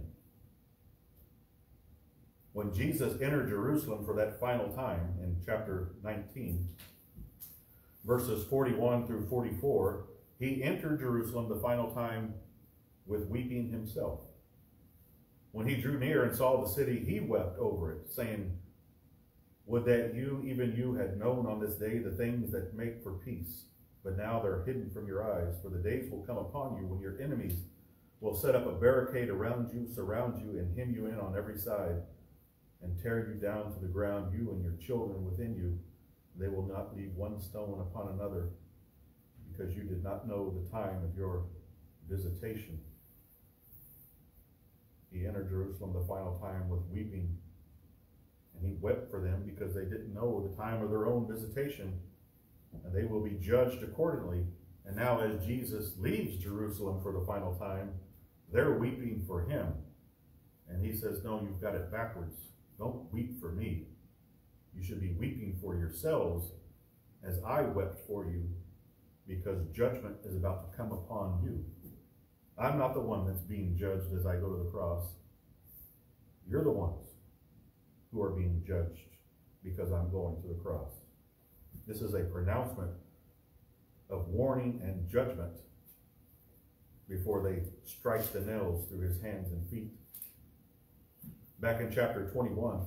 When Jesus entered Jerusalem for that final time in chapter 19, verses 41 through 44, he entered Jerusalem the final time with weeping himself. When he drew near and saw the city, he wept over it, saying, "Would that you, even you, had known on this day the things that make for peace. But now they're hidden from your eyes, for the days will come upon you when your enemies will set up a barricade around you, surround you, and hem you in on every side, and tear you down to the ground, you and your children within you. They will not leave one stone upon another, because you did not know the time of your visitation." He entered Jerusalem the final time with weeping, and he wept for them because they didn't know the time of their own visitation, and they will be judged accordingly. And now as Jesus leaves Jerusalem for the final time, they're weeping for him. And he says, no, you've got it backwards. Don't weep for me. You should be weeping for yourselves as I wept for you, because judgment is about to come upon you. I'm not the one that's being judged as I go to the cross. You're the ones who are being judged because I'm going to the cross. This is a pronouncement of warning and judgment before they strike the nails through his hands and feet. Back in chapter 21,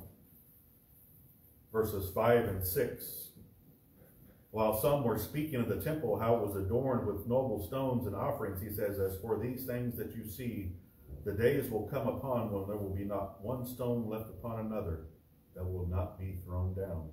verses 5 and 6, while some were speaking of the temple, how it was adorned with noble stones and offerings, he says, as for these things that you see, the days will come upon when there will be not one stone left upon another that will not be thrown down.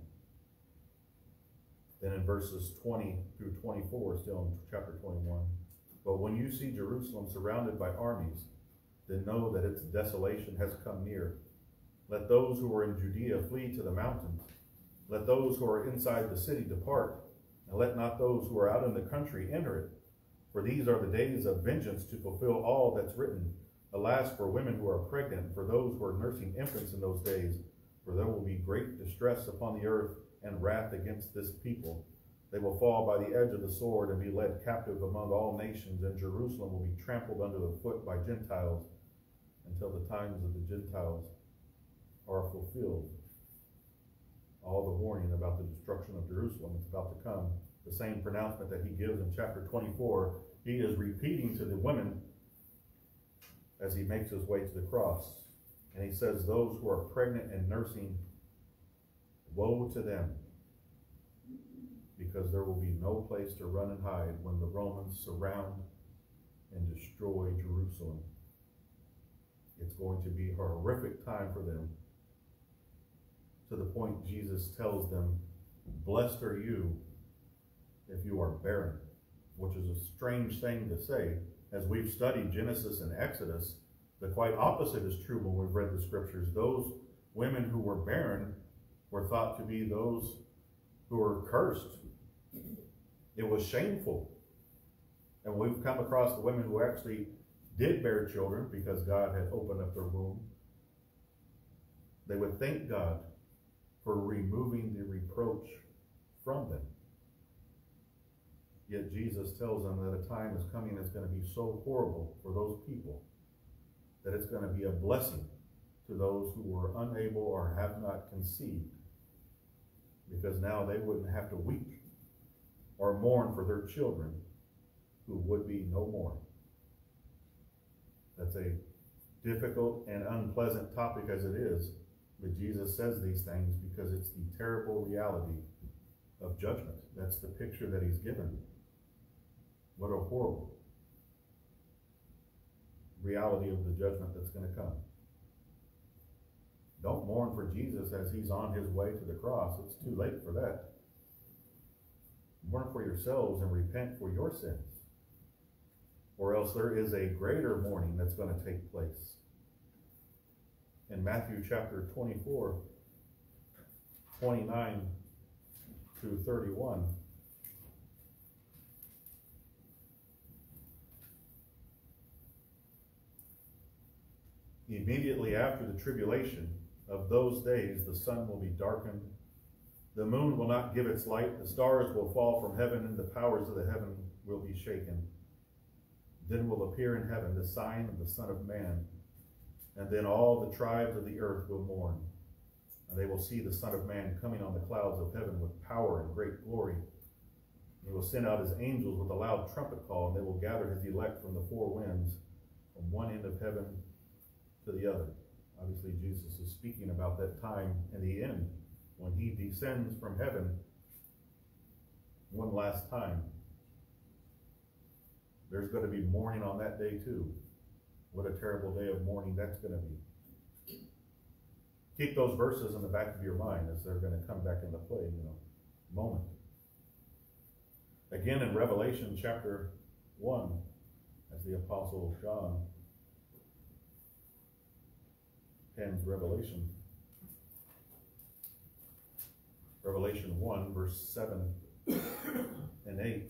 Then in verses 20 through 24, still in chapter 21, but when you see Jerusalem surrounded by armies, then know that its desolation has come near. Let those who are in Judea flee to the mountains. Let those who are inside the city depart, and let not those who are out in the country enter it. For these are the days of vengeance, to fulfill all that's written. Alas, for women who are pregnant, for those who are nursing infants in those days, for there will be great distress upon the earth and wrath against this people. They will fall by the edge of the sword and be led captive among all nations, and Jerusalem will be trampled under the foot by Gentiles until the times of the Gentiles are fulfilled. All the warning about the destruction of Jerusalem is about to come. The same pronouncement that he gives in chapter 24, he is repeating to the women as he makes his way to the cross. And he says, those who are pregnant and nursing, woe to them, because there will be no place to run and hide when the Romans surround and destroy Jerusalem. It's going to be a horrific time for them, to the point Jesus tells them, blessed are you if you are barren, which is a strange thing to say. As we've studied Genesis and Exodus, the quite opposite is true when we've read the scriptures. Those women who were barren were thought to be those who were cursed. It was shameful. And we've come across the women who actually did bear children because God had opened up their womb. They would thank God for removing the reproach from them. Yet Jesus tells them that a time is coming that's going to be so horrible for those people that it's going to be a blessing to those who were unable or have not conceived, because now they wouldn't have to weep or mourn for their children who would be no more. That's a difficult and unpleasant topic as it is, but Jesus says these things because it's the terrible reality of judgment. That's the picture that he's given. What a horrible reality of the judgment that's going to come. Don't mourn for Jesus as he's on his way to the cross. It's too late for that. Mourn for yourselves and repent for your sins, or else there is a greater mourning that's going to take place. In Matthew chapter 24, 29 through 31, Immediately after the tribulation of those days, the sun will be darkened, the moon will not give its light, the stars will fall from heaven, and the powers of the heaven will be shaken. Then will appear in heaven the sign of the Son of Man, and then all the tribes of the earth will mourn. And they will see the Son of Man coming on the clouds of heaven with power and great glory. He will send out his angels with a loud trumpet call, and they will gather his elect from the four winds, from one end of heaven to the other. Obviously, Jesus is speaking about that time in the end, when he descends from heaven one last time. There's going to be mourning on that day too. What a terrible day of mourning that's going to be. Keep those verses in the back of your mind as they're going to come back into play in a moment. Again in Revelation chapter 1, as the Apostle John pens Revelation. Revelation 1, verse 7 and 8.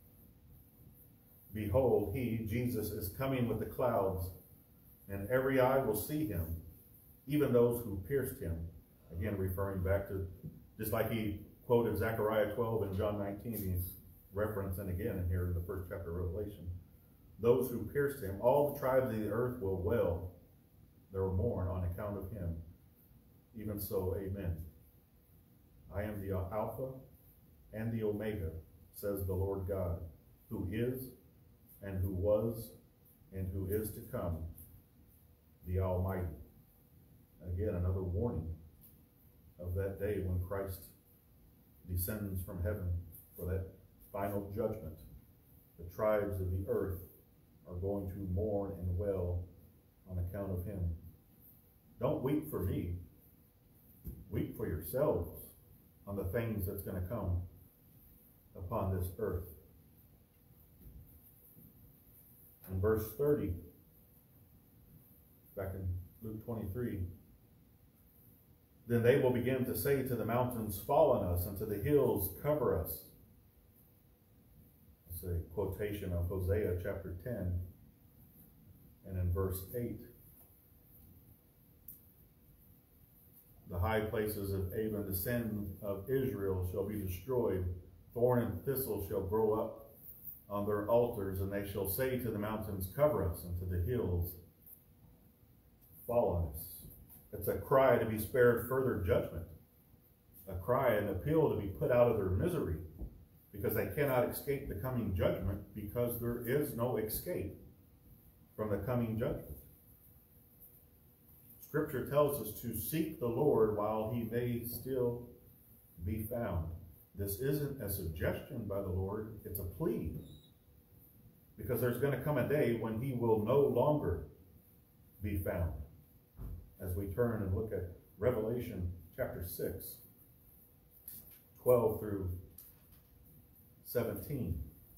Behold, he, Jesus, is coming with the clouds, and every eye will see him, even those who pierced him. Again, referring back to, just like he quoted Zechariah 12 and John 19, he's referencing again in here in the first chapter of Revelation. Those who pierced him, all the tribes of the earth will wail. They will mourn on account of him. Even so, amen. I am the Alpha and the Omega, says the Lord God, who is, and who was, and who is to come, the Almighty. Again, another warning of that day when Christ descends from heaven for that final judgment. The tribes of the earth are going to mourn and wail on account of him. Don't weep for me. Weep for yourselves on the things that's going to come upon this earth. In verse 30, back in Luke 23, then they will begin to say to the mountains, fall on us, and to the hills, cover us. It's a quotation of Hosea chapter 10, and in verse 8, the high places of Aven, the sin of Israel, shall be destroyed. Thorn and thistle shall grow up on their altars, and they shall say to the mountains, cover us, and to the hills, fall on us. It's a cry to be spared further judgment. A cry, an appeal to be put out of their misery, because they cannot escape the coming judgment, because there is no escape from the coming judgment. Scripture tells us to seek the Lord while he may still be found. This isn't a suggestion by the Lord, it's a plea. Because there's going to come a day when he will no longer be found. As we turn and look at Revelation chapter 6, 12 through 17.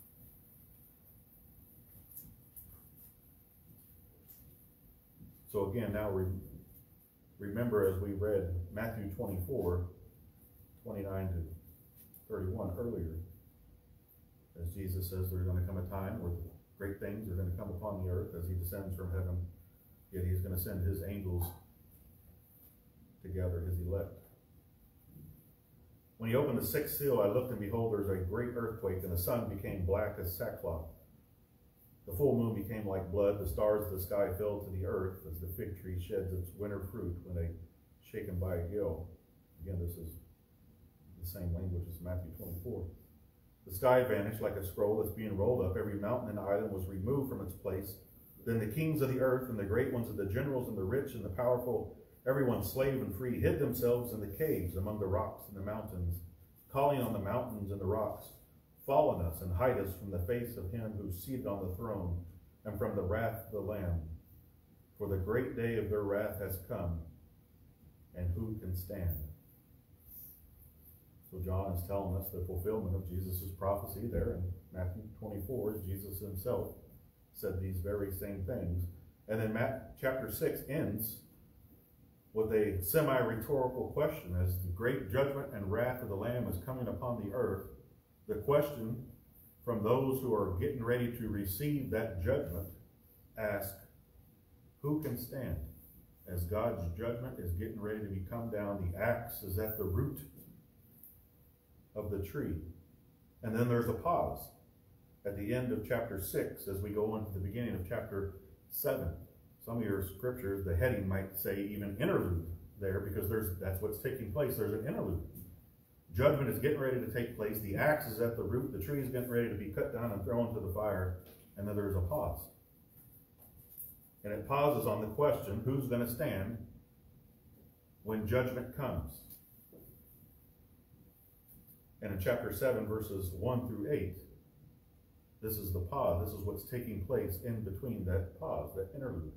So again, now remember as we read Matthew 24, 29 to 31 earlier, as Jesus says there's going to come a time where great things are going to come upon the earth as he descends from heaven, yet he's going to send his angels to gather his elect. When he opened the sixth seal, I looked, and behold, there was a great earthquake, and the sun became black as sackcloth. The full moon became like blood. The stars of the sky fell to the earth as the fig tree sheds its winter fruit when they shaken by a gale. Again, this is the same language as Matthew 24. The sky vanished like a scroll that's being rolled up. Every mountain and island was removed from its place. Then the kings of the earth and the great ones of the generals and the rich and the powerful, everyone slave and free, hid themselves in the caves among the rocks and the mountains, calling on the mountains and the rocks, fall on us and hide us from the face of him who's seated on the throne and from the wrath of the Lamb. For the great day of their wrath has come, and who can stand? So John is telling us the fulfillment of Jesus' prophecy there in Matthew 24, as Jesus himself said these very same things. And then chapter 6 ends with a semi-rhetorical question. As the great judgment and wrath of the Lamb is coming upon the earth, the question from those who are getting ready to receive that judgment ask, who can stand? as God's judgment is getting ready to be come down, the axe is at the root of the tree. And then there's a pause at the end of chapter 6 as we go into the beginning of chapter 7. Some of your scriptures, the heading might say even interlude there, because that's what's taking place. There's an interlude. Judgment is getting ready to take place. The axe is at the root. The tree is getting ready to be cut down and thrown into the fire. And then there's a pause. And it pauses on the question, who's going to stand when judgment comes? And in chapter 7, verses 1 through 8, this is the pause. This is what's taking place in between that pause, that interlude.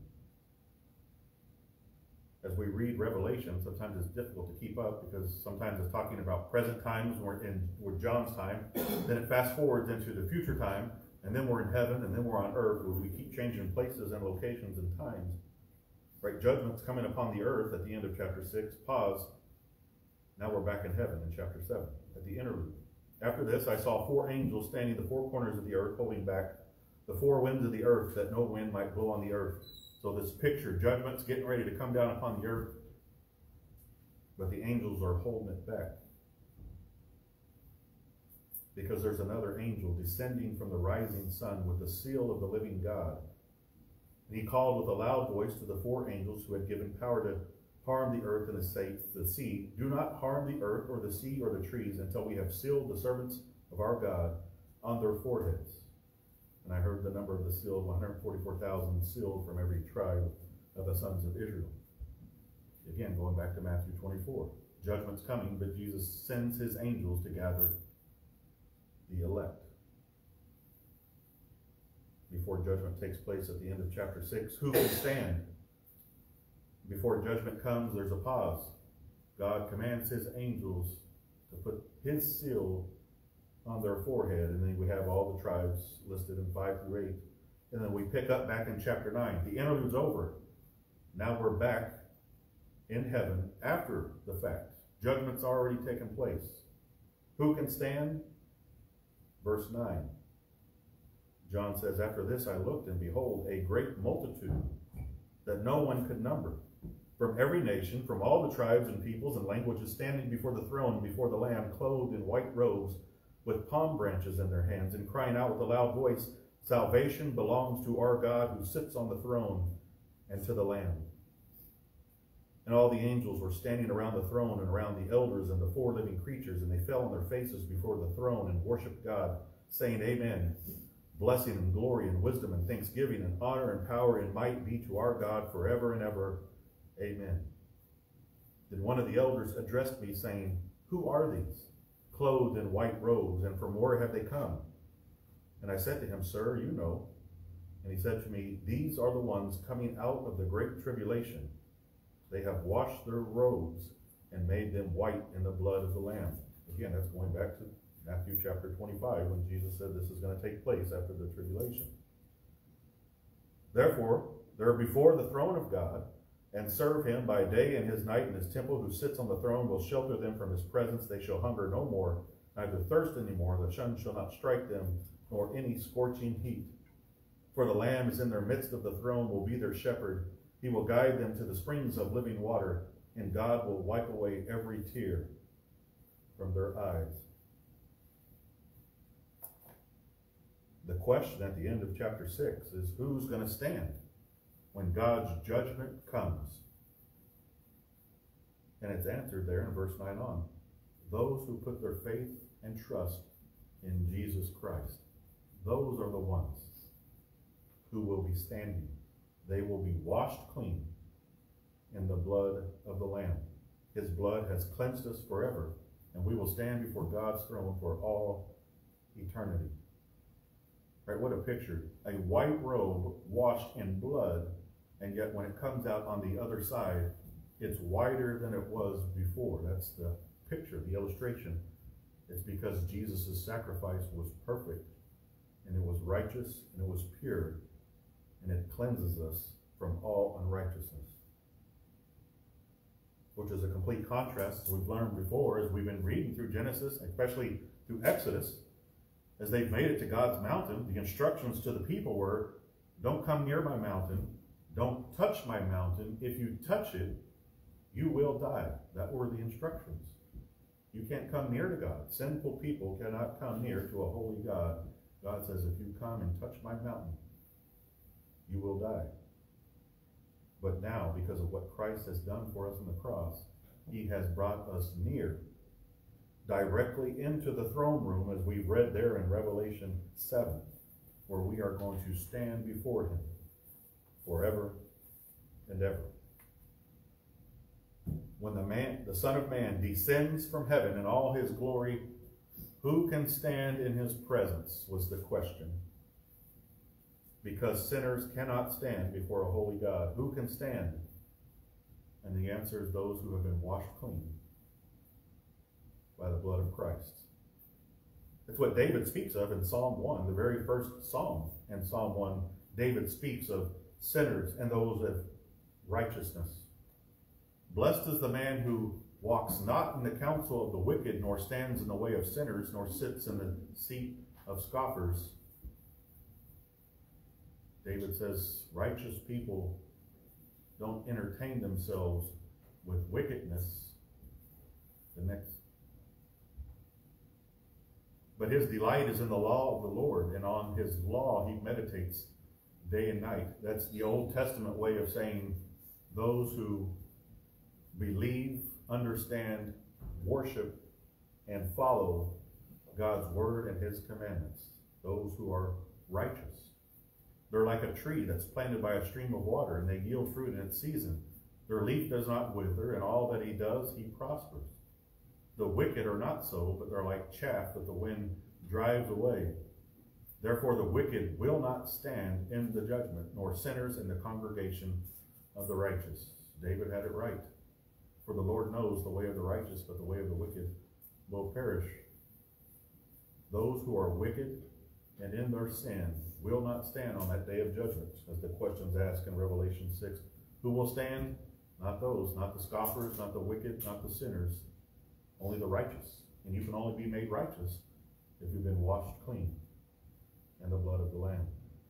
As we read Revelation, sometimes it's difficult to keep up because sometimes it's talking about present times, we're John's time, then it fast forwards into the future time, and then we're in heaven, and then we're on earth, where we keep changing places and locations and times. Right? Judgment's coming upon the earth at the end of chapter 6, pause. Now we're back in heaven in chapter 7, at the interlude. After this, I saw 4 angels standing at the 4 corners of the earth, holding back the 4 winds of the earth, that no wind might blow on the earth. So this picture, judgment's getting ready to come down upon the earth, but the angels are holding it back. Because there's another angel descending from the rising sun with the seal of the living God. And he called with a loud voice to the 4 angels who had given power to harm the earth and the sea, do not harm the earth or the sea or the trees until we have sealed the servants of our God on their foreheads. And I heard the number of the sealed, 144,000 sealed from every tribe of the sons of Israel. Again, going back to Matthew 24. Judgment's coming, but Jesus sends his angels to gather the elect. Before judgment takes place at the end of chapter 6, who can stand? Before judgment comes, there's a pause. God commands his angels to put his seal on their forehead, and then we have all the tribes listed in 5 through 8. And then we pick up back in chapter 9. The interlude's over. Now we're back in heaven after the fact. Judgment's already taken place. Who can stand? Verse 9. John says, after this I looked, and behold, a great multitude that no one could number, from every nation, from all the tribes and peoples and languages, standing before the throne, before the Lamb, clothed in white robes, with palm branches in their hands, and crying out with a loud voice, salvation belongs to our God who sits on the throne and to the Lamb. And all the angels were standing around the throne and around the elders and the 4 living creatures, and they fell on their faces before the throne and worshiped God, saying, Amen. Blessing and glory and wisdom and thanksgiving and honor and power and might be to our God forever and ever. Amen. Then one of the elders addressed me, saying, who are these, clothed in white robes, and from where have they come? And I said to him, Sir, you know. And he said to me, these are the ones coming out of the great tribulation. They have washed their robes and made them white in the blood of the Lamb. Again, that's going back to Matthew chapter 25, when Jesus said this is going to take place after the tribulation. Therefore, they are before the throne of God, and serve him by day and his night in his temple. Who sits on the throne will shelter them from his presence. They shall hunger no more, neither thirst any more. The sun shall not strike them, nor any scorching heat. For the Lamb is in their midst of the throne, will be their shepherd. He will guide them to the springs of living water, and God will wipe away every tear from their eyes. The question at the end of chapter 6 is, who's going to stand when God's judgment comes? And it's answered there in verse 9 on. Those who put their faith and trust in Jesus Christ. Those are the ones who will be standing. They will be washed clean in the blood of the Lamb. His blood has cleansed us forever, and we will stand before God's throne for all eternity. Right, what a picture. A white robe washed in blood, and yet when it comes out on the other side, it's whiter than it was before. That's the picture, the illustration. It's because Jesus' sacrifice was perfect, and it was righteous, and it was pure, and it cleanses us from all unrighteousness. Which is a complete contrast, as we've learned before, as we've been reading through Genesis, especially through Exodus. As they've made it to God's mountain, the instructions to the people were, don't come near my mountain, Don't touch my mountain. If you touch it, you will die. That were the instructions. You can't come near to God. Sinful people cannot come near to a holy God. God says, if you come and touch my mountain, you will die. But now, because of what Christ has done for us on the cross, he has brought us near, directly into the throne room, as we've read there in Revelation 7, where we are going to stand before him forever and ever. When the Son of Man descends from heaven in all his glory, who can stand in his presence, was the question. Because sinners cannot stand before a holy God. Who can stand? And the answer is those who have been washed clean by the blood of Christ. That's what David speaks of in Psalm 1, the very first psalm. In Psalm 1, David speaks of sinners and those of righteousness. Blessed is the man who walks not in the counsel of the wicked, nor stands in the way of sinners, nor sits in the seat of scoffers. David says, righteous people don't entertain themselves with wickedness. But his delight is in the law of the Lord, and on his law he meditates day and night. That's the Old Testament way of saying those who believe, understand, worship, and follow God's word and his commandments. Those who are righteous. They're like a tree that's planted by a stream of water, and they yield fruit in its season. Their leaf does not wither, and all that he does, he prospers. The wicked are not so, but they're like chaff that the wind drives away. Therefore the wicked will not stand in the judgment, nor sinners in the congregation of the righteous. David had it right. For the Lord knows the way of the righteous, but the way of the wicked will perish. Those who are wicked and in their sin will not stand on that day of judgment, as the questions asked in Revelation 6. Who will stand? Not those, not the scoffers, not the wicked, not the sinners, only the righteous. And you can only be made righteous if you've been washed clean in the blood of the Lamb.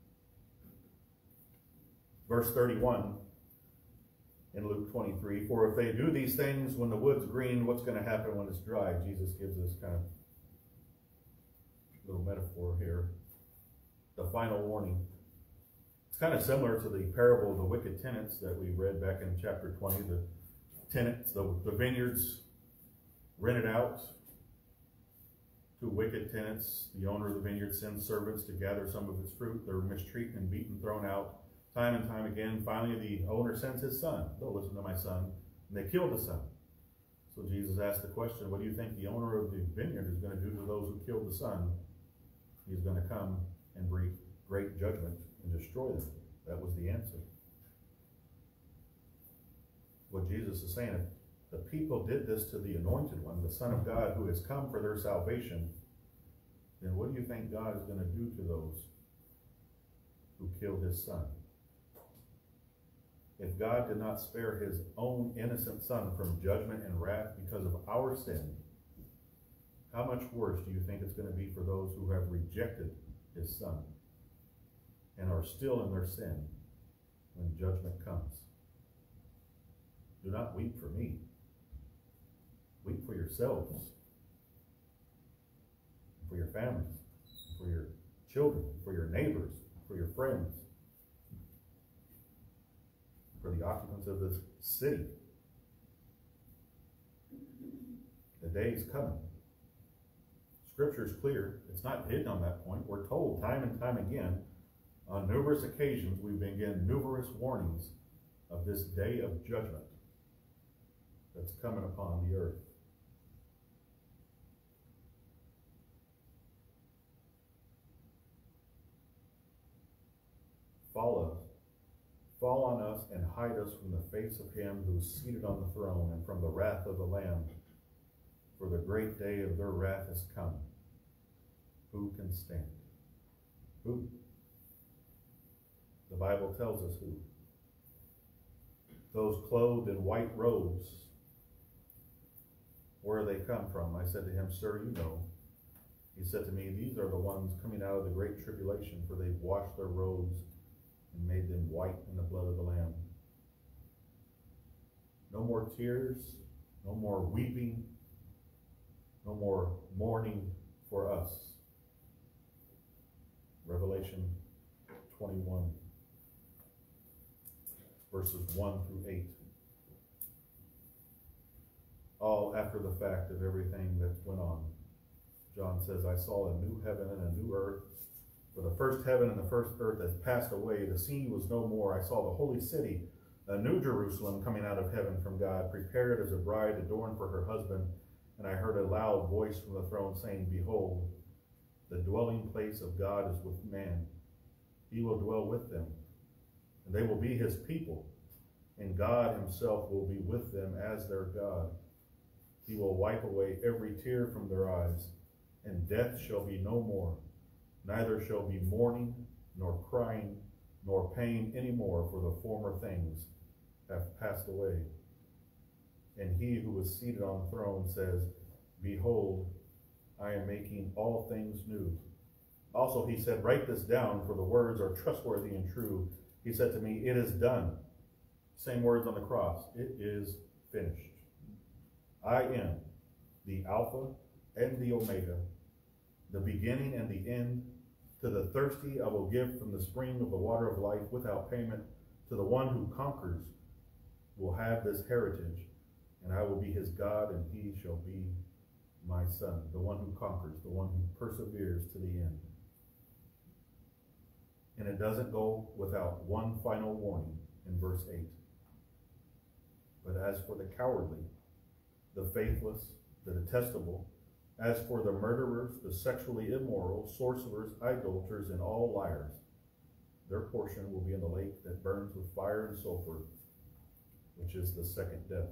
Verse 31 in Luke 23, for if they do these things when the wood's green, what's going to happen when it's dry? Jesus gives this kind of little metaphor here. The final warning. It's kind of similar to the parable of the wicked tenants that we read back in chapter 20. The tenants, the vineyards rented out to wicked tenants. The owner of the vineyard sends servants to gather some of its fruit. They're mistreated and beaten, thrown out time and time again. Finally, the owner sends his son. Go listen to my son. And they kill the son. So Jesus asked the question, what do you think the owner of the vineyard is going to do to those who killed the son? He's going to come and bring great judgment and destroy them. That was the answer. What Jesus is saying, if the people did this to the anointed one, the Son of God, who has come for their salvation, then what do you think God is going to do to those who killed his son? If God did not spare his own innocent son from judgment and wrath because of our sin, how much worse do you think it's going to be for those who have rejected his son and are still in their sin when judgment comes? Do not weep for me. Weep for yourselves, for your families, for your children, for your neighbors, for your friends, for the occupants of this city. The day is coming. Scripture is clear. It's not hidden on that point. We're told time and time again, on numerous occasions, we've been given numerous warnings of this day of judgment that's coming upon the earth. Fall on us and hide us from the face of him who is seated on the throne and from the wrath of the Lamb. For the great day of their wrath has come. Who can stand? Who? The Bible tells us who. Those clothed in white robes. Where they come from? I said to him, Sir, you know. He said to me, these are the ones coming out of the great tribulation, for they've washed their robes and made them white in the blood of the Lamb. No more tears, no more weeping, no more mourning for us. Revelation 21, verses 1 through 8. All after the fact of everything that went on. John says, I saw a new heaven and a new earth. For the first heaven and the first earth has passed away. The sea was no more. I saw the holy city, a new Jerusalem, coming out of heaven from God, prepared as a bride adorned for her husband. And I heard a loud voice from the throne saying, Behold, the dwelling place of God is with man. He will dwell with them, and they will be his people, and God himself will be with them as their God. He will wipe away every tear from their eyes, and death shall be no more. Neither shall be mourning, nor crying, nor pain any more, for the former things have passed away. And he who was seated on the throne says, Behold, I am making all things new. Also he said, Write this down, for the words are trustworthy and true. He said to me, It is done. Same words on the cross. It is finished. I am the Alpha and the Omega, the beginning and the end. To the thirsty I will give from the spring of the water of life without payment. To the one who conquers will have this heritage, and I will be his God, and he shall be my son. The one who conquers, the one who perseveres to the end. And it doesn't go without one final warning in verse 8. But as for the cowardly, the faithless, the detestable, as for the murderers, the sexually immoral, sorcerers, idolaters, and all liars, their portion will be in the lake that burns with fire and sulfur, which is the second death.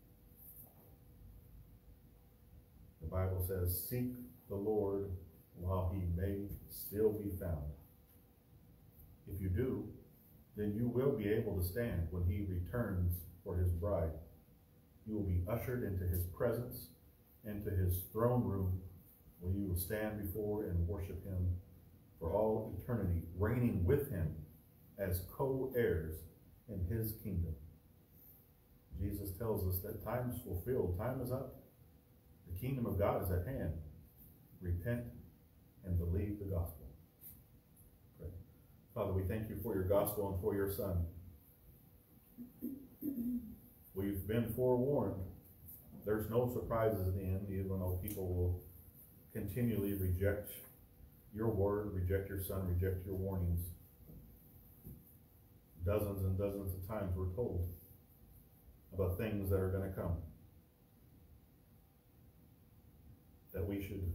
The Bible says, Seek the Lord while he may still be found. If you do, then you will be able to stand when he returns for his bride. You will be ushered into his presence, into his throne room, where you will stand before and worship him for all eternity, reigning with him as co-heirs in his kingdom. Jesus tells us that time is fulfilled, time is up. The kingdom of God is at hand. Repent and believe the gospel. Pray. Father, we thank you for your gospel and for your Son. We've been forewarned. There's no surprises in the end, even though people will continually reject your word, reject your Son, reject your warnings. Dozens and dozens of times we're told about things that are going to come, that we should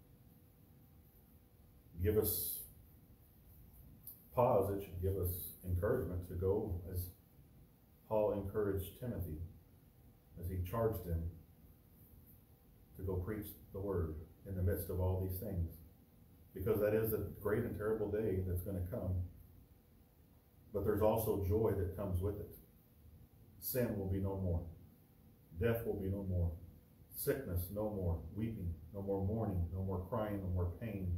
give us pause. It should give us encouragement to go, as Paul encouraged Timothy, as he charged him to go preach the word in the midst of all these things, because that is a great and terrible day that's going to come. But there's also joy that comes with it. Sin will be no more. Death will be no more. Sickness no more. Weeping no more. Mourning no more. Crying no more. Pain.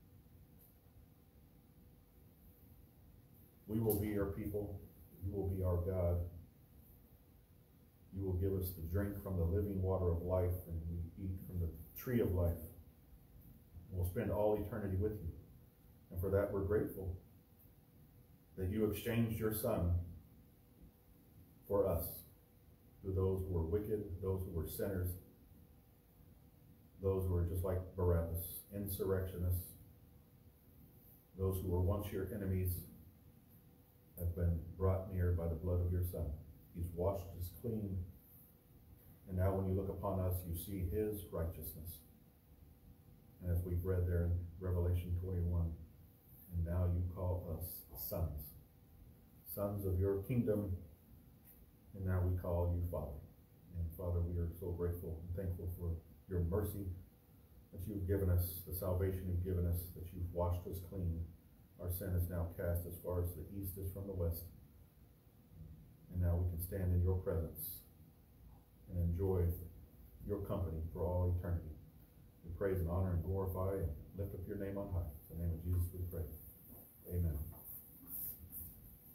We will be your people. You will be our God. You will give us the drink from the living water of life, and we eat from the tree of life. We'll spend all eternity with you. And for that, we're grateful that you exchanged your Son for us, to those who were wicked, those who were sinners, those who were just like Barabbas, insurrectionists, those who were once your enemies have been brought near by the blood of your Son. He's washed us clean, and now when you look upon us, you see his righteousness. And as we've read there in Revelation 21, and now you call us sons, sons of your kingdom, and now we call you Father. And Father, we are so grateful and thankful for your mercy that you've given us, the salvation you've given us, that you've washed us clean. Our sin is now cast as far as the east is from the west. And now we can stand in your presence and enjoy your company for all eternity. We praise and honor and glorify and lift up your name on high. In the name of Jesus we pray. Amen.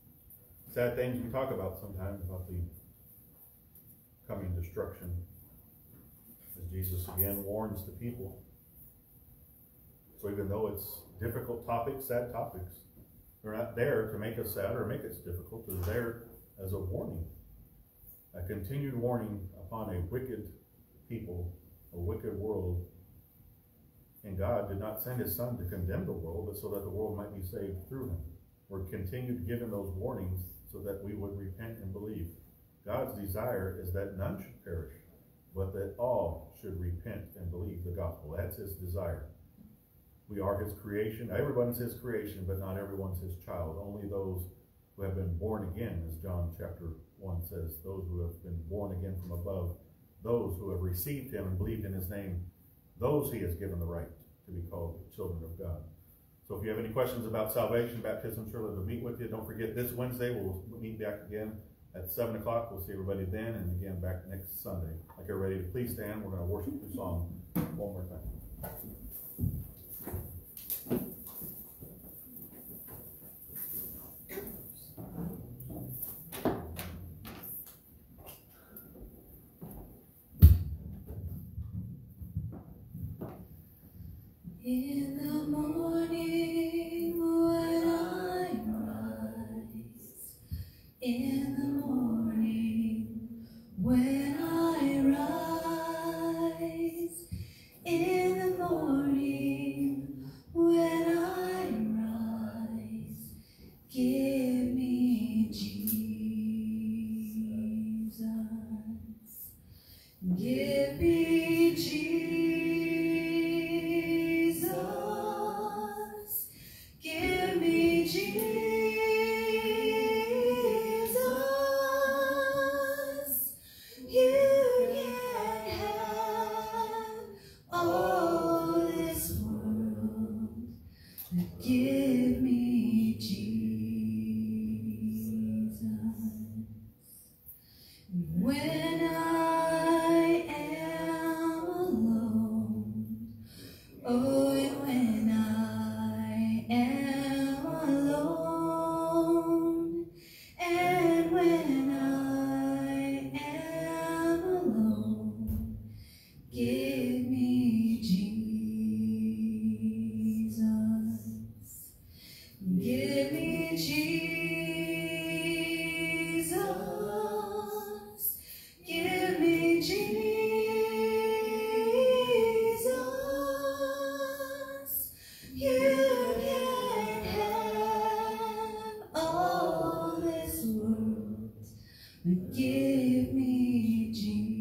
sad things we talk about sometimes about the coming destruction, as Jesus again warns the people. So even though it's difficult topics, sad topics, they're not there to make us sad or make us difficult. They're there as a warning, a continued warning upon a wicked people, a wicked world. And God did not send his son to condemn the world, but so that the world might be saved through him. We're continued giving those warnings so that we would repent and believe. God's desire is that none should perish, but that all should repent and believe the gospel. That's his desire. We are his creation. Everyone's his creation, but not everyone's his child. Only those who have been born again, as John chapter 1 says, those who have been born again from above, those who have received him and believed in his name, those he has given the right to be called children of God. So if you have any questions about salvation, baptism, sure, to meet with you. Don't forget, this Wednesday we'll meet back again at 7 o'clock. We'll see everybody then, and again back next Sunday. Like everybody, please stand. We're going to worship the song one more time. In the morning when I rise, in the morning when I rise, in the morning when I rise, give me Jesus, give me Jesus. Give me Jesus. When I am alone, oh, and when I am alone, and when I am alone, give me Jesus. Give me Jesus, give me Jesus, you can have all this world, but give me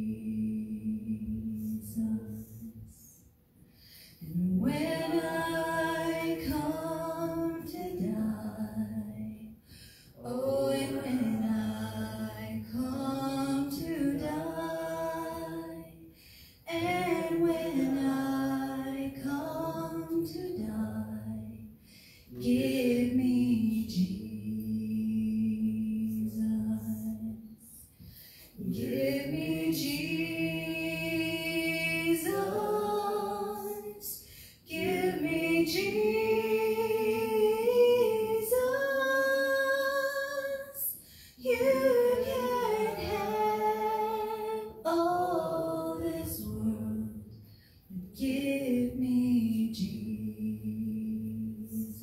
Jesus. And when I come to die, oh, and when I come to die, and when I come to die, give me Jesus, give me Jesus, give me Jesus, you can have all this world, but give me Jesus.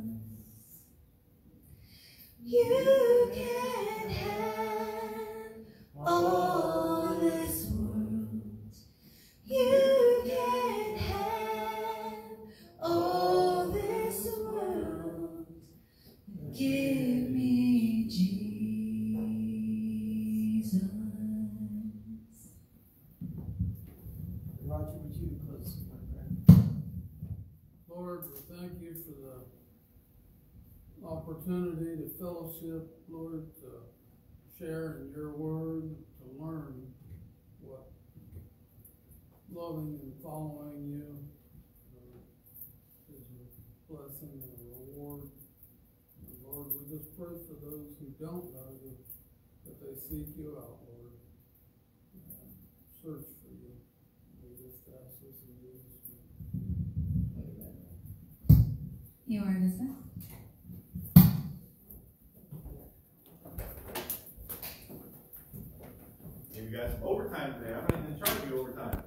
You can have all this world, you can have all this world, give me Jesus. Roger, would you close in prayer? Lord, we thank you for the opportunity to fellowship, Lord, to share in your word, to learn what loving and following you is a blessing and a reward. And Lord, we just pray for those who don't know you, that they seek you out, Lord, and search for you. We just ask this in Jesus' name. You are dismissed. got some overtime today. I'm not even charging you overtime.